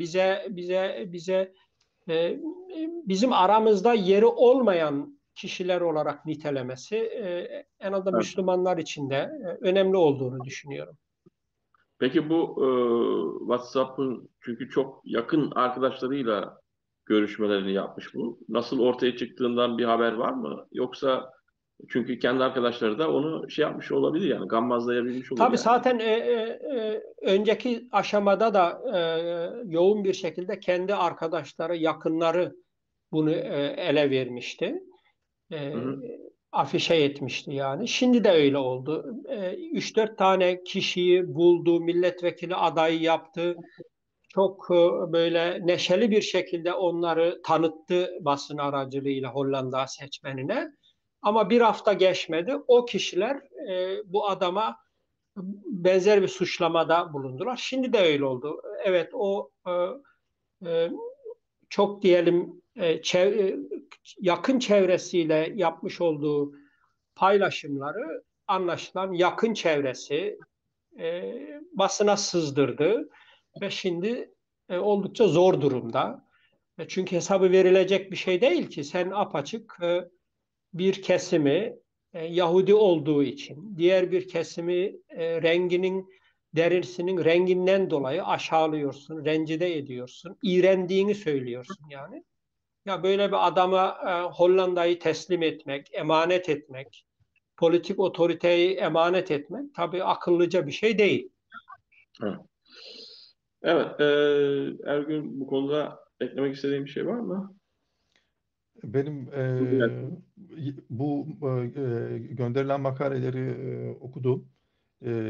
e, bizim aramızda yeri olmayan kişiler olarak nitelemesi en azından Evet. Müslümanlar için de önemli olduğunu düşünüyorum. Peki bu WhatsApp'ın çünkü çok yakın arkadaşlarıyla görüşmelerini yapmış bu. Nasıl ortaya çıktığından bir haber var mı? Yoksa çünkü kendi arkadaşları da onu şey yapmış olabilir yani gammazlayabilmiş olur Tabii yani. zaten önceki aşamada da yoğun bir şekilde kendi arkadaşları, yakınları bunu ele vermişti. Hı hı. Afişe etmişti yani. Şimdi de öyle oldu. 3-4 tane kişiyi buldu, milletvekili adayı yaptı. Çok böyle neşeli bir şekilde onları tanıttı basın aracılığıyla Hollanda seçmenine. Ama bir hafta geçmedi. O kişiler bu adama benzer bir suçlamada bulundular. Şimdi de öyle oldu. Evet o e, çok diyelim yakın çevresiyle yapmış olduğu paylaşımları anlaşılan yakın çevresi basına sızdırdı ve şimdi oldukça zor durumda. Çünkü hesabı verilecek bir şey değil ki. Sen apaçık bir kesimi Yahudi olduğu için, diğer bir kesimi derisinin renginden dolayı aşağılıyorsun, rencide ediyorsun, iğrendiğini söylüyorsun yani. Ya böyle bir adama Hollanda'yı teslim etmek, emanet etmek, politik otoriteyi emanet etmek tabii akıllıca bir şey değil. Evet. Evet, Ergün bu konuda eklemek istediğim bir şey var mı? Benim Evet. bu gönderilen makaleleri okudum. E,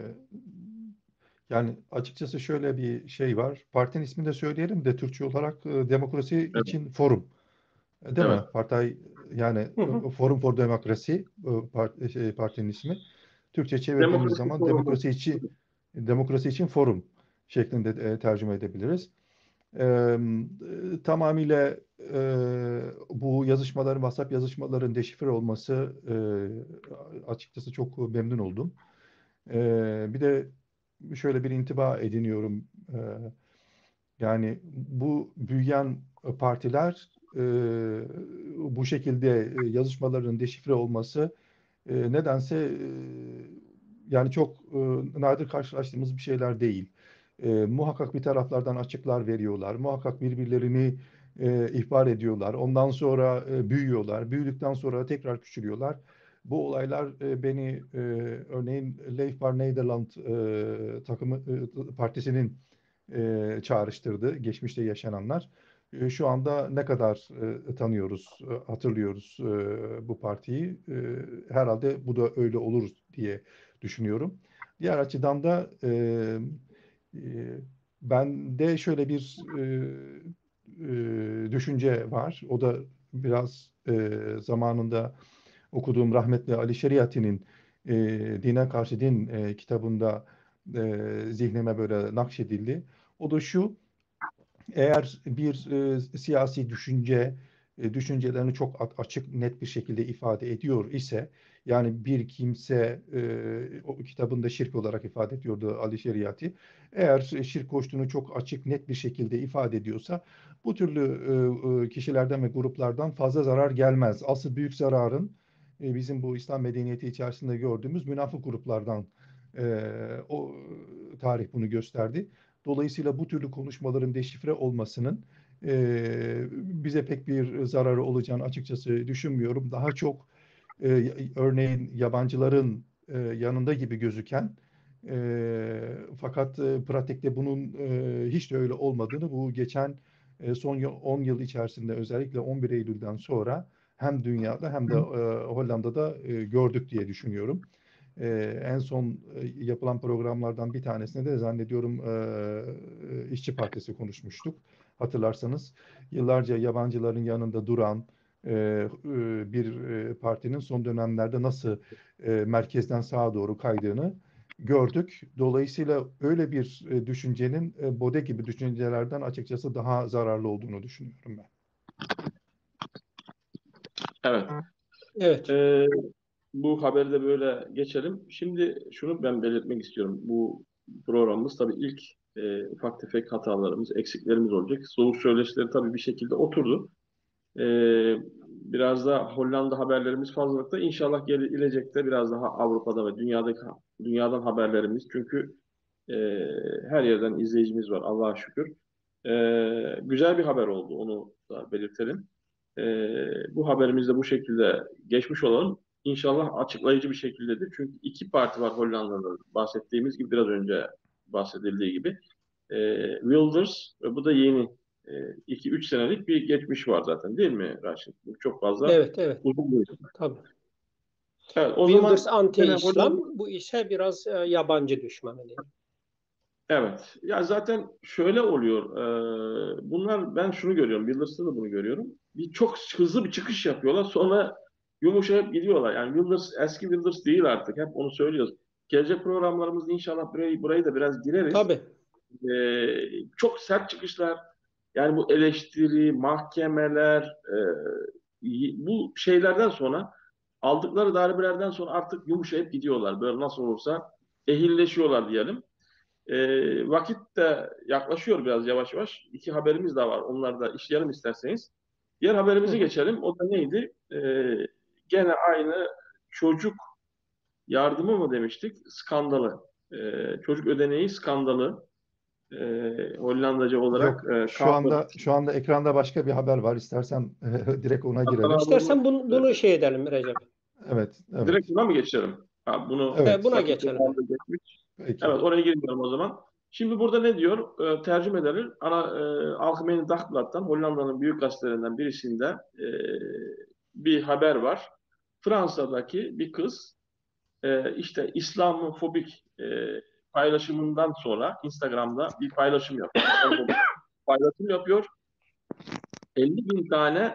Yani açıkçası şöyle bir şey var. Partinin ismini de söyleyelim de Türkçe olarak Demokrasi Evet. için Forum. Değil Evet. mi? Yani Hı hı. Forum for Demokrasi partinin ismi. Türkçe çevirdiğimiz Demokrasi zaman forumu. Demokrasi için Forum şeklinde tercüme edebiliriz. Eee, Tamamıyla bu WhatsApp yazışmaların deşifre olması açıkçası çok memnun oldum. Bir de şöyle bir intiba ediniyorum. Yani bu büyüyen partiler bu şekilde yazışmaların deşifre olması nedense yani çok nadir karşılaştığımız bir şeyler değil. Muhakkak bir taraflardan açıklar veriyorlar. Muhakkak birbirlerini ihbar ediyorlar. Ondan sonra büyüyorlar. Büyüdükten sonra tekrar küçülüyorlar. Bu olaylar beni örneğin Leefbaar Nederland partisinin çağrıştırdı. Geçmişte yaşananlar. Şu anda ne kadar tanıyoruz, hatırlıyoruz bu partiyi. Herhalde bu da öyle olur diye düşünüyorum. Diğer açıdan da e, bende şöyle bir düşünce var. O da biraz zamanında okuduğum rahmetli Ali Şeriati'nin Dine Karşı Din kitabında zihnime böyle nakşedildi. O da şu: eğer bir siyasi düşüncelerini çok açık, net bir şekilde ifade ediyor ise, yani bir kimse, o kitabında şirk olarak ifade ediyordu Ali Şeriati, eğer şirk koştuğunu çok açık, net bir şekilde ifade ediyorsa, bu türlü kişilerden ve gruplardan fazla zarar gelmez. Asıl büyük zararın bizim bu İslam medeniyeti içerisinde gördüğümüz münafık gruplardan, o tarih bunu gösterdi. Dolayısıyla bu türlü konuşmaların deşifre olmasının bize pek bir zararı olacağını açıkçası düşünmüyorum. Daha çok örneğin yabancıların yanında gibi gözüken, fakat pratikte bunun hiç de öyle olmadığını bu geçen son 10 yıl içerisinde, özellikle 11 Eylül'den sonra hem dünyada hem de Hollanda'da gördük diye düşünüyorum. En son yapılan programlardan bir tanesinde de zannediyorum İşçi Partisi konuşmuştuk. Hatırlarsanız, yıllarca yabancıların yanında duran bir partinin son dönemlerde nasıl merkezden sağa doğru kaydığını gördük. Dolayısıyla öyle bir düşüncenin Bode gibi düşüncelerden açıkçası daha zararlı olduğunu düşünüyorum ben. Evet. Evet. Bu haberi de böyle geçelim. Şimdi şunu ben belirtmek istiyorum. Bu programımız tabii ilk ufak tefek hatalarımız, eksiklerimiz olacak. Soğuk söyleşileri tabii bir şekilde oturdu. E, Biraz da Hollanda haberlerimiz fazlalıkta. İnşallah gelecekte biraz daha Avrupa'da ve dünyadan haberlerimiz. Çünkü e, her yerden izleyicimiz var Allah'a şükür. Güzel bir haber oldu, onu da belirtelim. Bu haberimizi de bu şekilde geçmiş olalım. İnşallah açıklayıcı bir şekildedir. Çünkü iki parti var Hollanda'da, bahsettiğimiz gibi, biraz önce bahsedildiği gibi. Wilders ve bu da yeni. 2-3 senelik bir geçmiş var zaten, değil mi Raşit? Bu çok fazla Evet, evet. uzun bir. Tabii. Evet, o Wilders zaman anti-İslam, bu ise biraz yabancı düşmanı diye. evet. Ya zaten şöyle oluyor. Bunlar, ben şunu görüyorum. Wilders'ta da bunu görüyorum. Çok hızlı bir çıkış yapıyorlar. Sonra yumuşayıp gidiyorlar. Yani Wilders eski Wilders değil artık. Hep onu söylüyoruz. Gelecek programlarımızda inşallah burayı da biraz gireriz. Tabii. Çok sert çıkışlar. Yani bu eleştiri, mahkemeler, bu şeylerden sonra, aldıkları darbelerden sonra artık yumuşayıp gidiyorlar. Böyle nasıl olursa ehilleşiyorlar diyelim. Vakit de yaklaşıyor biraz yavaş yavaş. İki haberimiz de var. Onları da işleyelim isterseniz. Diğer haberimize geçelim. O da neydi? Gene aynı çocuk yardımı mı demiştik? Skandalı. Çocuk ödeneği skandalı. Hollandaca olarak Yok, şu anda ekranda başka bir haber var. İstersen direkt ona girelim. İstersen bunu şey edelim Recep. Evet, direkt evet, buna mı geçelim? Ha, bunu evet. Buna vakit geçelim. geçmiş. Peki. Evet, oraya girmiyorum o zaman. Şimdi burada ne diyor? Tercüme edelim. Algemene Dagblad'dan, Hollanda'nın büyük gazetelerinden birisinde bir haber var. Fransa'daki bir kız işte İslamofobik paylaşımından sonra Instagram'da bir paylaşım yapıyor. İslamofobik paylaşım yapıyor. 50 bin tane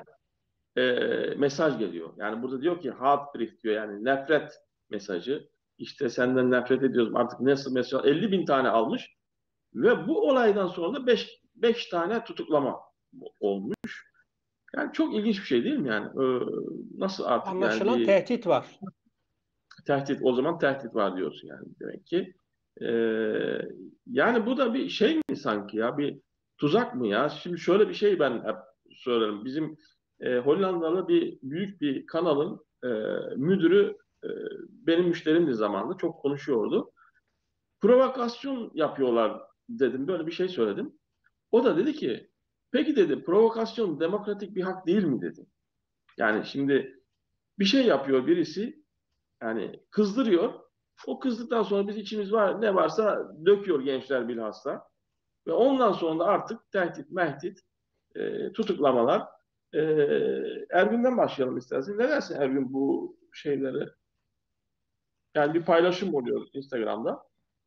mesaj geliyor. Yani burada diyor ki Haatbrief diyor, yani nefret mesajı. İşte senden nefret ediyoruz artık, nasıl mesaj, 50 bin tane almış ve bu olaydan sonra da 5 tane tutuklama olmuş. Yani çok ilginç bir şey değil mi yani? Nasıl artık yani Anlaşılan bir tehdit var. tehdit, o zaman tehdit var diyorsun yani demek ki. Ee, Yani bu da bir şey mi sanki ya, bir tuzak mı ya? Şimdi şöyle bir şey ben hep söylerim. Bizim Hollandalı büyük bir kanalın müdürü benim müşterimdi zamanında, çok konuşuyordu. Provokasyon yapıyorlar dedim, böyle bir şey söyledim. O da dedi ki, peki dedi, provokasyon demokratik bir hak değil mi dedi. Yani şimdi bir şey yapıyor birisi, yani kızdırıyor. O kızdıktan sonra biz içimiz var ne varsa döküyor, gençler bilhassa. Ve ondan sonra da artık tehdit, mehdit, tutuklamalar. E, Ergün'den başlayalım istersen. Ne dersin Ergün bu şeyleri? Yani bir paylaşım oluyor Instagram'da.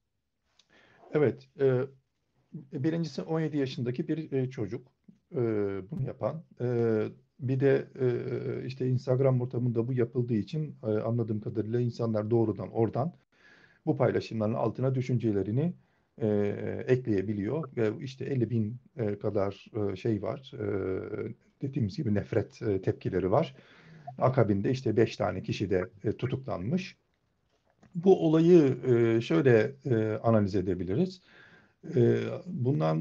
Evet. Birincisi 17 yaşındaki bir çocuk bunu yapan. Bir de işte Instagram ortamında bu yapıldığı için anladığım kadarıyla insanlar doğrudan oradan bu paylaşımların altına düşüncelerini ekleyebiliyor ve işte 50 bin kadar şey var. Dediğimiz gibi nefret tepkileri var. Akabinde işte 5 tane kişi de tutuklanmış. Bu olayı şöyle analiz edebiliriz. Bundan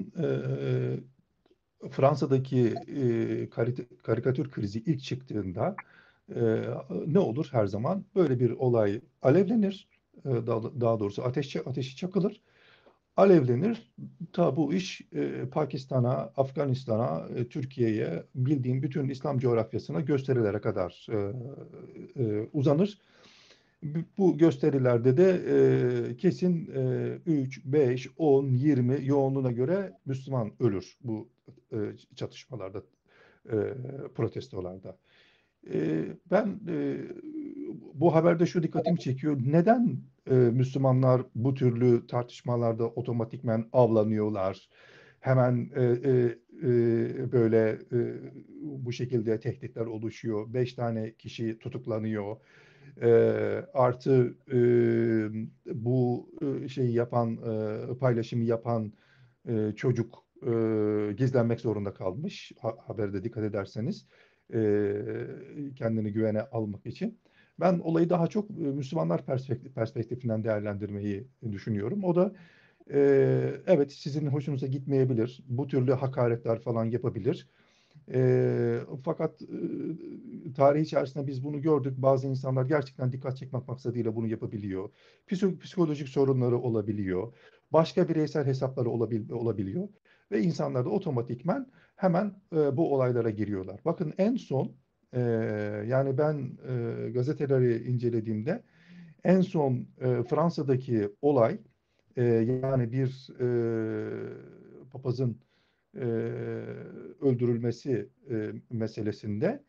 Fransa'daki karikatür krizi ilk çıktığında ne olur her zaman? Böyle bir olay alevlenir. Daha doğrusu ateşi çakılır. Alevlenir. Ta bu iş Pakistan'a, Afganistan'a, Türkiye'ye, bildiğim bütün İslam coğrafyasına gösterilere kadar uzanır. Bu gösterilerde de kesin 3, 5, 10, 20 yoğunluğuna göre Müslüman ölür bu çatışmalarda, protestolarda. Ben bu haberde şu dikkatimi çekiyor. Neden Müslümanlar bu türlü tartışmalarda otomatikmen avlanıyorlar? Hemen böyle bu şekilde tehditler oluşuyor. 5 tane kişi tutuklanıyor. Artı bu şeyi yapan, paylaşımı yapan çocuk gizlenmek zorunda kalmış. Haberde dikkat ederseniz kendini güvene almak için. Ben olayı daha çok Müslümanlar perspektifinden değerlendirmeyi düşünüyorum. O da evet sizin hoşunuza gitmeyebilir. Bu türlü hakaretler falan yapabilir. Fakat tarih içerisinde biz bunu gördük. Bazı insanlar gerçekten dikkat çekmek maksadıyla bunu yapabiliyor. Psikolojik sorunları olabiliyor. Başka bireysel hesapları olabiliyor. Ve insanlar da otomatikmen hemen bu olaylara giriyorlar. Bakın en son yani ben gazeteleri incelediğimde en son Fransa'daki olay yani bir papazın e, öldürülmesi meselesinde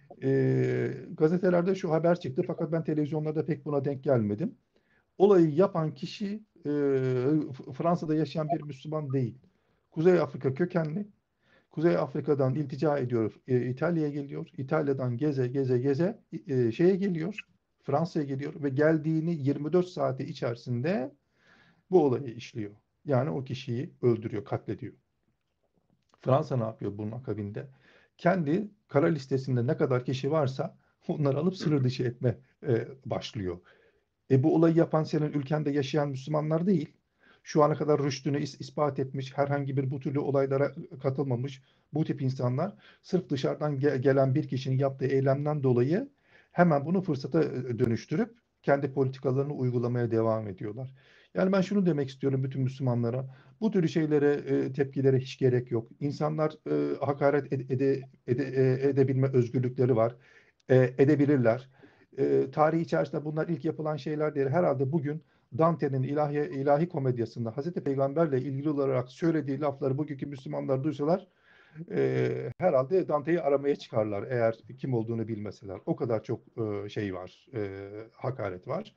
gazetelerde şu haber çıktı fakat ben televizyonlarda pek buna denk gelmedim. Olayı yapan kişi Fransa'da yaşayan bir Müslüman değil. Kuzey Afrika kökenli. Kuzey Afrika'dan iltica ediyor, İtalya'ya geliyor. İtalya'dan geze geze geze şeye geliyor, Fransa'ya geliyor ve geldiğini 24 saati içerisinde bu olayı işliyor. Yani o kişiyi öldürüyor, katlediyor. Fransa ne yapıyor bunun akabinde? Kendi kara listesinde ne kadar kişi varsa onları alıp sınır dışı etme başlıyor. Bu olayı yapan senin ülkende yaşayan Müslümanlar değil. Şu ana kadar rüştünü ispat etmiş, herhangi bir bu türlü olaylara katılmamış bu tip insanlar sırf dışarıdan gelen bir kişinin yaptığı eylemden dolayı hemen bunu fırsata dönüştürüp kendi politikalarını uygulamaya devam ediyorlar. Yani ben şunu demek istiyorum bütün Müslümanlara. Bu tür şeylere, tepkilere hiç gerek yok. İnsanlar hakaret edebilme özgürlükleri var. Edebilirler. Tarih içerisinde bunlar ilk yapılan şeyler değil. Herhalde bugün Dante'nin ilahi komedyasında Hazreti Peygamberle ilgili olarak söylediği lafları bugünkü Müslümanlar duysalar herhalde Dante'yi aramaya çıkarlar eğer kim olduğunu bilmeseler. O kadar çok şey var, hakaret var.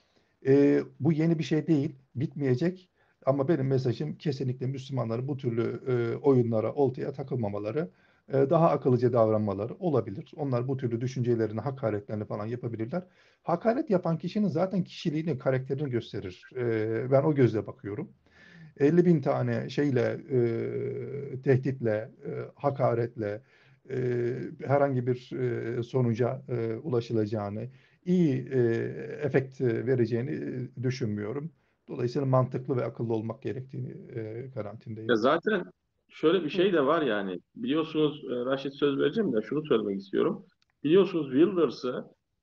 Bu yeni bir şey değil, bitmeyecek. Ama benim mesajım kesinlikle Müslümanların bu türlü oyunlara, oltaya takılmamaları, daha akıllıca davranmaları olabilir. Onlar bu türlü düşüncelerini, hakaretlerini falan yapabilirler. Hakaret yapan kişinin zaten kişiliğini, karakterini gösterir. Ben o gözle bakıyorum. 50 bin tane şeyle, tehditle, hakaretle herhangi bir sonuca ulaşılacağını, iyi efekt vereceğini düşünmüyorum. Dolayısıyla mantıklı ve akıllı olmak gerektiğini Ya kanaatindeyim. zaten şöyle bir Hı. şey de var yani. Biliyorsunuz Raşit söz vereceğim de şunu söylemek istiyorum. Biliyorsunuz Wilders'ı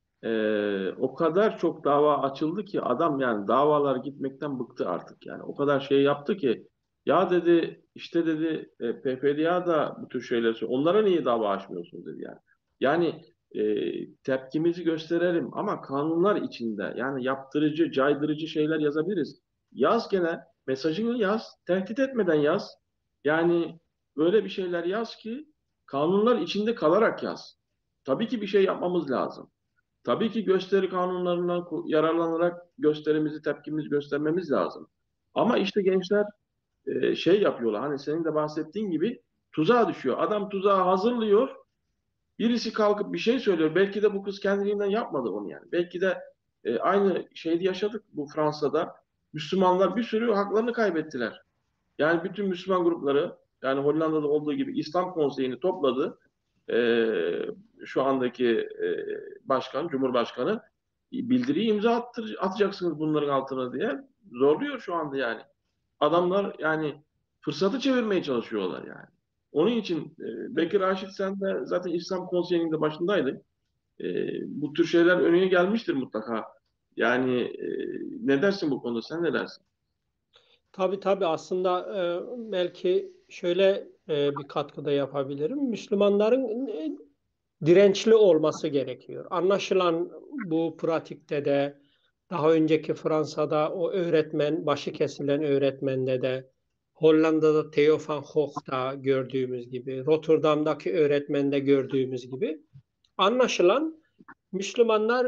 o kadar çok dava açıldı ki adam yani davalar gitmekten bıktı artık yani. O kadar şey yaptı ki ya dedi işte dedi PPDA da bu tür şeyler söylüyor. Onlara niye dava açmıyorsunuz dedi yani. Yani tepkimizi gösterelim ama kanunlar içinde yani yaptırıcı, caydırıcı şeyler yazabiliriz. Yaz gene mesajını yaz, tehdit etmeden yaz. Yani böyle bir şeyler yaz ki kanunlar içinde kalarak yaz. Tabii ki bir şey yapmamız lazım. Tabii ki gösteri kanunlarından yararlanarak gösterimizi, tepkimizi göstermemiz lazım. Ama işte gençler şey yapıyorlar. Hani senin de bahsettiğin gibi tuzağa düşüyor. Adam tuzağı hazırlıyor. Birisi kalkıp bir şey söylüyor. Belki de bu kız kendiliğinden yapmadı onu yani. Belki de aynı şeyi yaşadık bu Fransa'da. Müslümanlar bir sürü haklarını kaybettiler. Yani bütün Müslüman grupları, yani Hollanda'da olduğu gibi İslam Konseyi'ni topladı. Şu andaki başkan, Cumhurbaşkanı bildiriyi atacaksınız bunların altına diye zorluyor şu anda yani. Adamlar yani fırsatı çevirmeye çalışıyorlar yani. Onun için Bekir Raşit, sen de zaten İslam Konseyi'nin de başındaydın. Bu tür şeyler önüne gelmiştir mutlaka. Yani ne dersin bu konuda? Sen ne dersin? Tabii aslında belki şöyle bir katkıda yapabilirim. Müslümanların dirençli olması gerekiyor. Anlaşılan bu pratikte de daha önceki Fransa'da o öğretmen, başı kesilen öğretmende de Hollanda'da Theo van Gogh'ta gördüğümüz gibi, Rotterdam'daki öğretmende gördüğümüz gibi anlaşılan Müslümanlar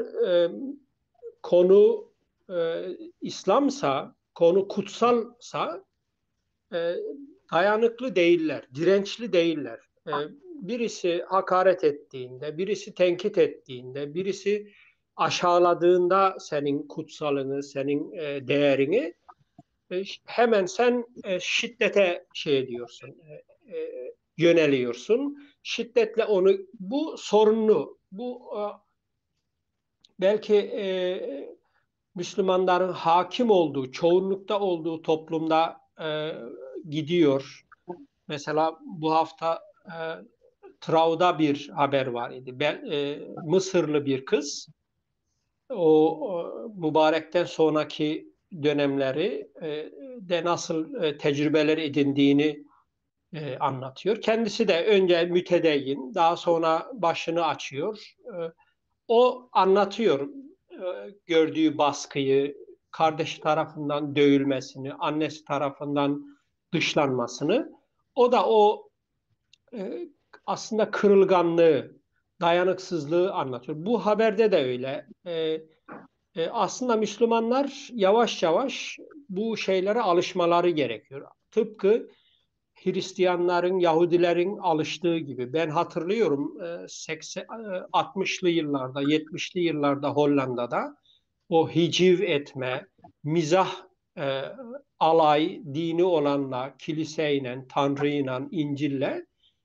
konu İslamsa, konu kutsalsa e, dayanıklı değiller, dirençli değiller. Birisi hakaret ettiğinde, birisi tenkit ettiğinde, birisi aşağıladığında senin kutsalını, senin değerini hemen sen şiddete şey ediyorsun, yöneliyorsun. Şiddetle onu, bu sorunlu, bu belki Müslümanların hakim olduğu, çoğunlukta olduğu toplumda gidiyor. Mesela bu hafta Trav'da bir haber var idi. Mısırlı bir kız, o mübarekten sonraki dönemleri de nasıl tecrübeler edindiğini anlatıyor. Kendisi de önce mütedeyyin, daha sonra başını açıyor. O anlatıyor gördüğü baskıyı, kardeşi tarafından dövülmesini, annesi tarafından dışlanmasını. O da o aslında kırılganlığı, dayanıksızlığı anlatıyor. Bu haberde de öyle. Aslında Müslümanlar yavaş yavaş bu şeylere alışmaları gerekiyor. Tıpkı Hristiyanların, Yahudilerin alıştığı gibi. Ben hatırlıyorum 60'lı yıllarda, 70'li yıllarda Hollanda'da o hiciv etme, mizah, e, alay, dini olanla, kiliseyle, Tanrı'yla, İncil'le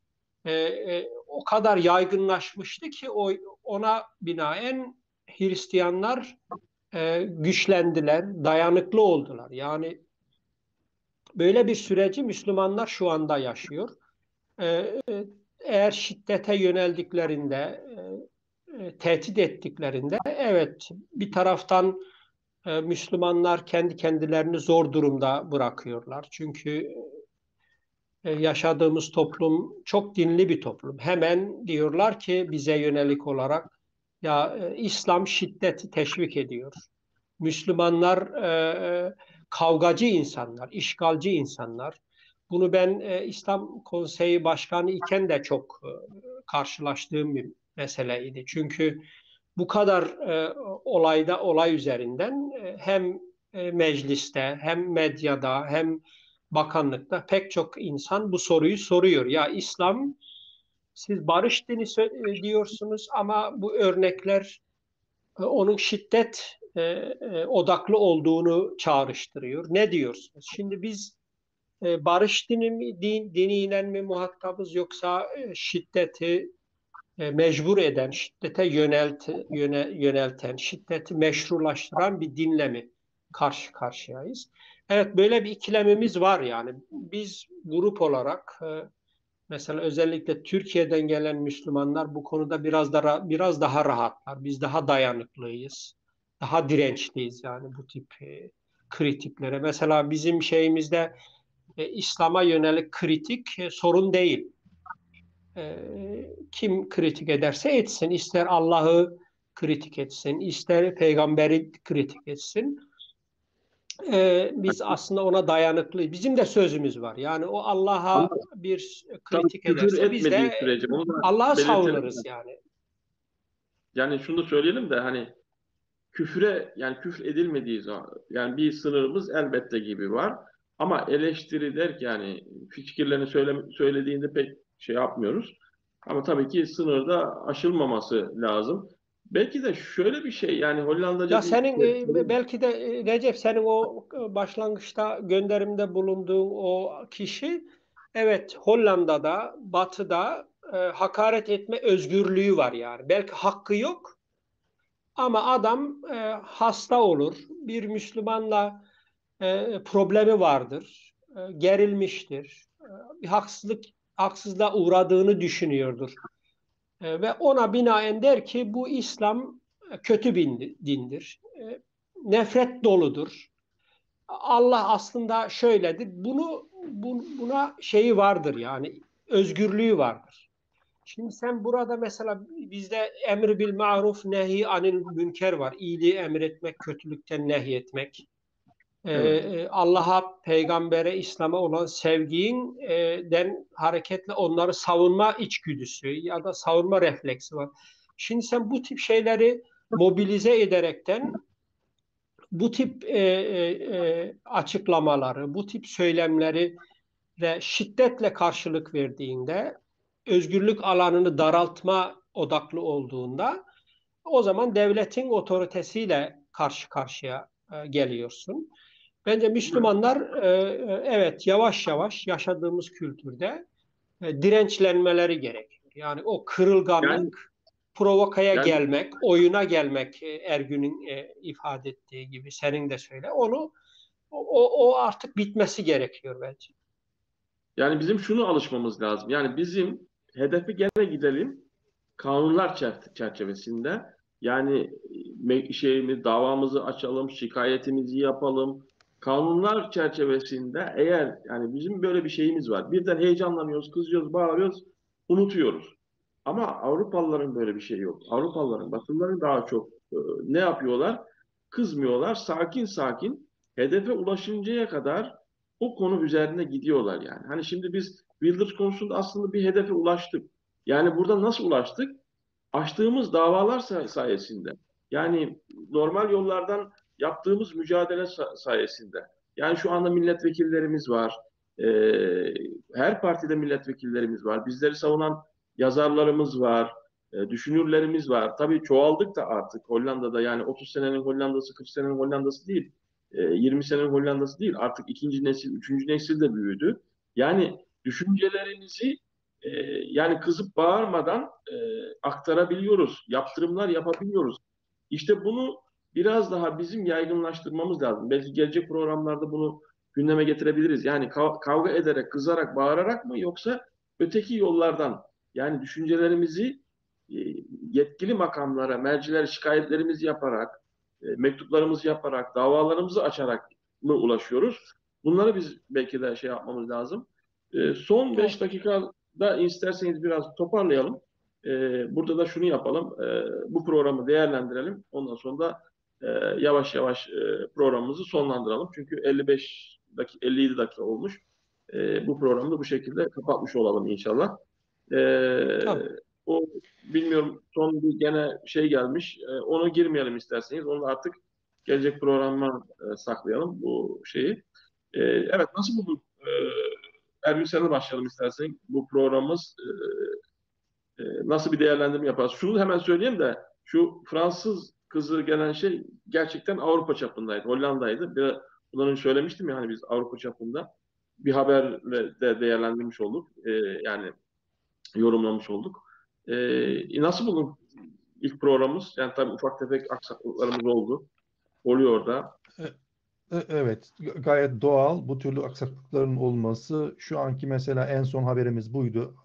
o kadar yaygınlaşmıştı ki ona binaen Hristiyanlar güçlendiler, dayanıklı oldular. Yani böyle bir süreci Müslümanlar şu anda yaşıyor. Eğer şiddete yöneldiklerinde, tehdit ettiklerinde, evet, bir taraftan Müslümanlar kendi kendilerini zor durumda bırakıyorlar. Çünkü yaşadığımız toplum çok dinli bir toplum. Hemen diyorlar ki bize yönelik olarak, ya İslam şiddeti teşvik ediyor. Müslümanlar kavgacı insanlar, işgalci insanlar. Bunu ben İslam Konseyi Başkanı iken de çok karşılaştığım bir meseleydi. Çünkü bu kadar olay üzerinden hem mecliste, hem medyada, hem bakanlıkta pek çok insan bu soruyu soruyor. Ya İslam, siz barış dini diyorsunuz ama bu örnekler onun şiddet odaklı olduğunu çağrıştırıyor. Ne diyorsunuz? Şimdi biz barış diniyle mi muhatabız, yoksa şiddeti mecbur eden, şiddete yönelten, şiddeti meşrulaştıran bir dinle mi karşı karşıyayız? Evet, böyle bir ikilemimiz var yani. Biz grup olarak mesela özellikle Türkiye'den gelen Müslümanlar bu konuda biraz daha rahatlar. Biz daha dayanıklıyız. Daha dirençliyiz yani bu tip kritiklere. Mesela bizim şeyimizde İslam'a yönelik kritik sorun değil. Kim kritik ederse etsin. İster Allah'ı kritik etsin, ister peygamberi kritik etsin. Biz aslında ona dayanıklıyız. Bizim de sözümüz var. Yani o Allah'a bir kritik Küfür ederse biz etmediği de sürece bunu da Allah'ı belirtelim. savunuruz yani. Yani şunu söyleyelim de hani küfür edilmediği zaman yani bir sınırımız elbette gibi var. Ama eleştiri der ki yani fikirlerini söylediğinde pek şey yapmıyoruz. Ama tabii ki sınırda aşılmaması lazım. Belki de şöyle bir şey, yani Hollandaca Ya bir senin terim. belki de Recep, senin o başlangıçta gönderimde bulunduğun o kişi, evet, Hollanda'da, Batı'da hakaret etme özgürlüğü var yani. Belki hakkı yok ama adam hasta olur. Bir Müslümanla problemi vardır. Gerilmiştir. Bir haksızlığa uğradığını düşünüyordur. Ve ona binaen der ki bu İslam kötü bir dindir. Nefret doludur. Allah aslında şöyledir. Buna şeyi vardır yani, özgürlüğü vardır. Şimdi sen burada mesela, bizde emri bil maruf nehi anil münker var. İyiliği emretmek, kötülükten nehyetmek. Evet. Allah'a, peygambere, İslam'a olan sevginden hareketle onları savunma içgüdüsü ya da savunma refleksi var. Şimdi sen bu tip şeyleri mobilize ederekten bu tip açıklamaları, bu tip söylemleri ve şiddetle karşılık verdiğinde, özgürlük alanını daraltma odaklı olduğunda, o zaman devletin otoritesiyle karşı karşıya geliyorsun. Bence Müslümanlar evet, yavaş yavaş yaşadığımız kültürde dirençlenmeleri gerekiyor. Yani o Yani kırılganlık, provokaya yani gelmek, oyuna gelmek, Ergün'ün ifade ettiği gibi, senin de söyle, o artık bitmesi gerekiyor bence. Yani bizim şunu alışmamız lazım. Yani bizim hedefi gene gidelim kanunlar çerçevesinde. Yani davamızı açalım, şikayetimizi yapalım. Kanunlar çerçevesinde, eğer yani bizim böyle bir şeyimiz var. Birden heyecanlanıyoruz, kızıyoruz, bağırıyoruz, unutuyoruz. Ama Avrupalıların böyle bir şey yok. Avrupalıların, Batılıların daha çok ne yapıyorlar? Kızmıyorlar, sakin sakin hedefe ulaşıncaya kadar o konu üzerine gidiyorlar yani. Hani şimdi biz Wilders konusunda aslında bir hedefe ulaştık. Yani burada nasıl ulaştık? Açtığımız davalar sayesinde. Yani normal yollardan yaptığımız mücadele sayesinde. Yani şu anda milletvekillerimiz var. Her partide milletvekillerimiz var. Bizleri savunan yazarlarımız var. Düşünürlerimiz var. Tabii çoğaldık da artık Hollanda'da, yani 30 senenin Hollanda'sı, 40 senenin Hollanda'sı değil. 20 senenin Hollanda'sı değil. Artık ikinci nesil, üçüncü nesil de büyüdü. Yani düşüncelerimizi e, yani kızıp bağırmadan aktarabiliyoruz. Yaptırımlar yapabiliyoruz. İşte bunu biraz daha bizim yaygınlaştırmamız lazım. Belki gelecek programlarda bunu gündeme getirebiliriz. Yani kavga ederek, kızarak, bağırarak mı, yoksa öteki yollardan, yani düşüncelerimizi e, yetkili makamlara, mercilere şikayetlerimizi yaparak, mektuplarımızı yaparak, davalarımızı açarak mı ulaşıyoruz? Bunları biz belki de şey yapmamız lazım. Son 5 Doğru. dakikada isterseniz biraz toparlayalım. Burada da şunu yapalım. Bu programı değerlendirelim. Ondan sonra da yavaş yavaş programımızı sonlandıralım. Çünkü 55 dakika, 57 dakika olmuş. Bu programı da bu şekilde kapatmış olalım inşallah. Tamam. O bilmiyorum, son bir gene şey gelmiş. Onu girmeyelim isterseniz. Onu da artık gelecek programa saklayalım bu şeyi. Evet, nasıl bulduk? Ergün, senle başlayalım istersen. Bu programımız nasıl bir değerlendirme yaparız? Şunu hemen söyleyeyim de, şu Fransız kızı gelen şey gerçekten Avrupa çapındaydı. Hollanda'ydı. Bundan önce söylemiştim ya, hani biz Avrupa çapında bir haberle de değerlendirmiş olduk. Yani yorumlamış olduk. Nasıl buldun ilk programımız? Yani tabii ufak tefek aksaklıklarımız oldu. Oluyor da. Evet, gayet doğal bu türlü aksaklıkların olması. Şu anki mesela en son haberimiz buydu.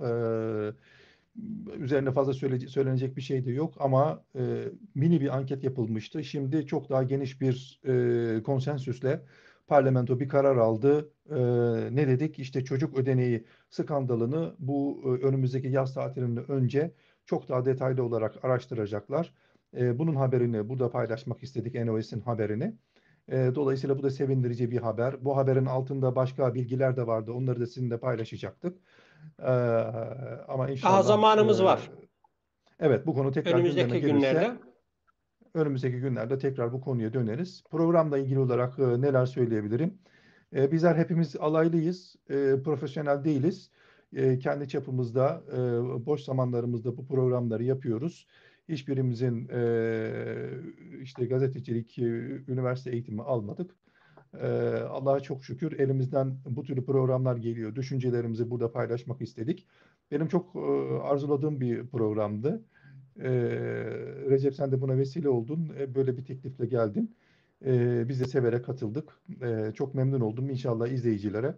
Üzerine fazla söylenecek bir şey de yok ama mini bir anket yapılmıştı. Şimdi çok daha geniş bir konsensüsle parlamento bir karar aldı. Ne dedik? İşte çocuk ödeneği skandalını bu önümüzdeki yaz tatilinden önce çok daha detaylı olarak araştıracaklar. Bunun haberini burada paylaşmak istedik, NOS'in haberini. Dolayısıyla bu da sevindirici bir haber. Bu haberin altında başka bilgiler de vardı. Onları da sizinle paylaşacaktık. Ee, Ama Daha inşallah zamanımız var. evet, bu konu tekrar gündeme Önümüzdeki gelirse günlerde. önümüzdeki günlerde tekrar bu konuya döneriz. Programla ilgili olarak neler söyleyebilirim? Bizler hepimiz alaylıyız, profesyonel değiliz. Kendi çapımızda, boş zamanlarımızda bu programları yapıyoruz. Hiçbirimizin işte gazetecilik, üniversite eğitimi almadık. Allah'a çok şükür elimizden bu türlü programlar geliyor. Düşüncelerimizi burada paylaşmak istedik. Benim çok arzuladığım bir programdı. Recep, sen de buna vesile oldun. Böyle bir teklifle geldin. Biz de severek katıldık. Çok memnun oldum. İnşallah izleyicilere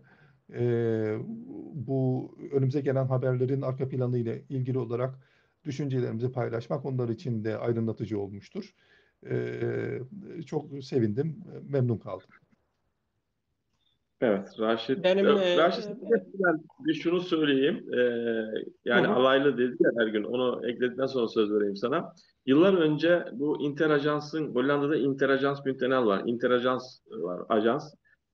bu önümüze gelen haberlerin arka planı ile ilgili olarak düşüncelerimizi paylaşmak onlar için de aydınlatıcı olmuştur. Çok sevindim, memnun kaldım. Evet, Raşit. Benim Raşit, ben bir şunu söyleyeyim. Yani hı. alaylı dedi ya her gün. Onu ekledikten sonra söz vereyim sana. Yıllar önce bu Interajans'ın, Hollanda'da Interajans Büntenel var. Interajans var, ajans.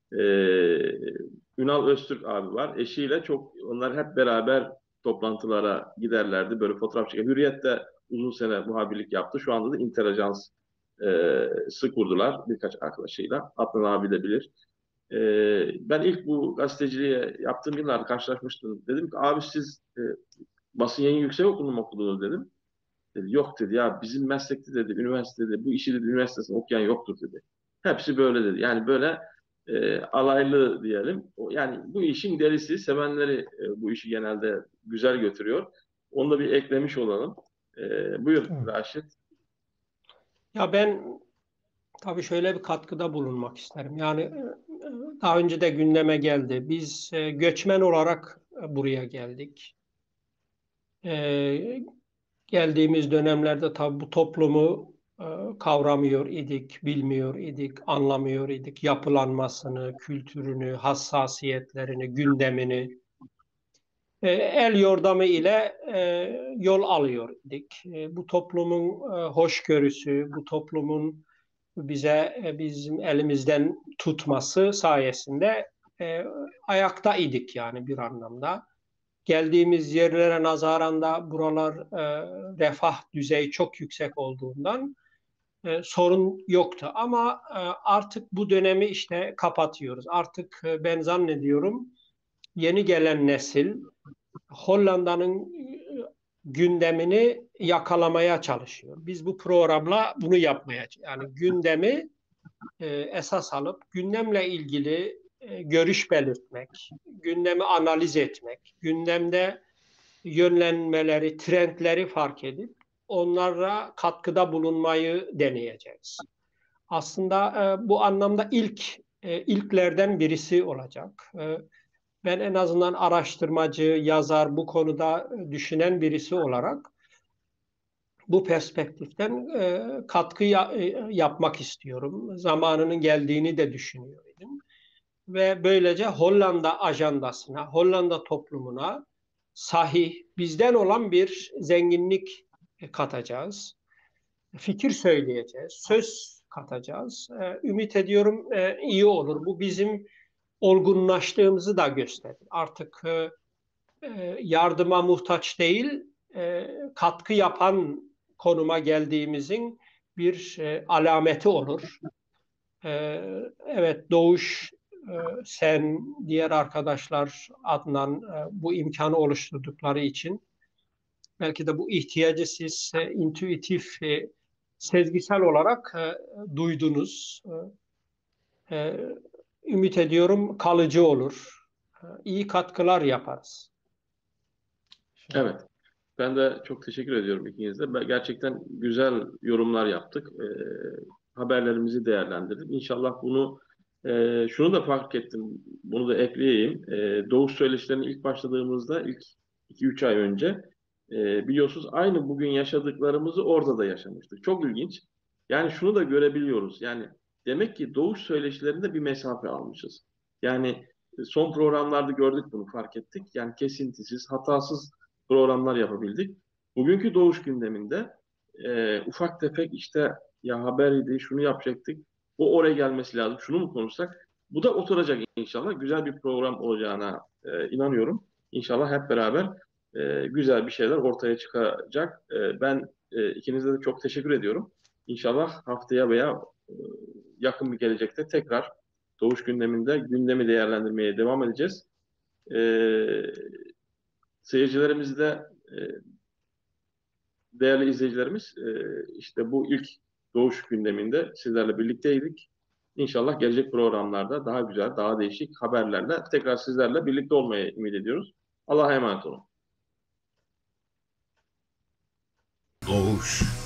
Ünal Öztürk abi var. Eşiyle onlar hep beraber toplantılara giderlerdi. Böyle fotoğraf çeker. Hürriyet de uzun sene muhabirlik yaptı. Şu anda da Interajans'ı kurdular birkaç arkadaşıyla. Adnan abi de bilir. Ben ilk bu gazeteciliğe yaptığım yıllarda karşılaşmıştım. Dedim ki abi siz basın yayın yüksek okulunu mu okudunuz dedim. Dedi, yok dedi ya bizim meslekte dedi üniversitede bu işi dedi üniversitesinde okuyan yoktur dedi. Hepsi böyle dedi. Yani böyle alaylı diyelim. Yani bu işin delisi, sevenleri bu işi genelde güzel götürüyor. Onu da bir eklemiş olalım. Buyur Evet. Raşit. Ya ben tabii şöyle bir katkıda bulunmak isterim. Yani daha önce de gündeme geldi. Biz göçmen olarak buraya geldik. E, Geldiğimiz dönemlerde tabii bu toplumu kavramıyor idik, bilmiyor idik, anlamıyor idik. Yapılanmasını, kültürünü, hassasiyetlerini, gündemini el yordamı ile yol alıyor idik. Bu toplumun hoşgörüsü, bu toplumun bize bizim elimizden tutması sayesinde ayakta idik yani bir anlamda. Geldiğimiz yerlere nazaran da buralar refah düzeyi çok yüksek olduğundan sorun yoktu. Ama artık bu dönemi işte kapatıyoruz. Artık ben zannediyorum yeni gelen nesil Hollanda'nın gündemini yakalamaya çalışıyor. Biz bu programla bunu yapmaya, yani gündemi esas alıp gündemle ilgili görüş belirtmek, gündemi analiz etmek, gündemde yönlenmeleri, trendleri fark edip onlara katkıda bulunmayı deneyeceğiz. Aslında bu anlamda ilklerden birisi olacak. Ben en azından araştırmacı, yazar, bu konuda düşünen birisi olarak bu perspektiften katkı yapmak istiyorum. Zamanının geldiğini de düşünüyorum. Ve böylece Hollanda ajandasına, Hollanda toplumuna sahih, bizden olan bir zenginlik katacağız. Fikir söyleyeceğiz, söz katacağız. Ümit ediyorum iyi olur. Bu bizim olgunlaştığımızı da gösterir. Artık yardıma muhtaç değil, katkı yapan konuma geldiğimizin bir alameti olur. Evet, Doğuş, sen, diğer arkadaşlar, Adnan bu imkanı oluşturdukları için belki de bu ihtiyacı siz intuitif, sezgisel olarak duydunuz. Ümit ediyorum kalıcı olur. İyi katkılar yaparız. Evet. Ben de çok teşekkür ediyorum ikinize. Gerçekten güzel yorumlar yaptık. Haberlerimizi değerlendirdik. İnşallah şunu da fark ettim, bunu da ekleyeyim. Doğuş söyleşilerine ilk başladığımızda, ilk 2-3 ay önce biliyorsunuz aynı bugün yaşadıklarımızı orada da yaşamıştık. Çok ilginç. Yani şunu da görebiliyoruz. Yani demek ki doğuş söyleşilerinde bir mesafe almışız. Yani son programlarda gördük bunu, fark ettik. Yani kesintisiz, hatasız programlar yapabildik. Bugünkü doğuş gündeminde ufak tefek işte ya haberiydi, şunu yapacaktık. O oraya gelmesi lazım. Şunu mu konuşsak? Bu da oturacak inşallah. Güzel bir program olacağına inanıyorum. İnşallah hep beraber güzel bir şeyler ortaya çıkacak. Ben ikinize de çok teşekkür ediyorum. İnşallah haftaya veya yakın bir gelecekte tekrar doğuş gündeminde gündemi değerlendirmeye devam edeceğiz. Seyircilerimiz de değerli izleyicilerimiz işte bu ilk Doğuş gündeminde sizlerle birlikteydik. İnşallah gelecek programlarda daha güzel, daha değişik haberlerle tekrar sizlerle birlikte olmayı ümit ediyoruz. Allah'a emanet olun. Doğuş.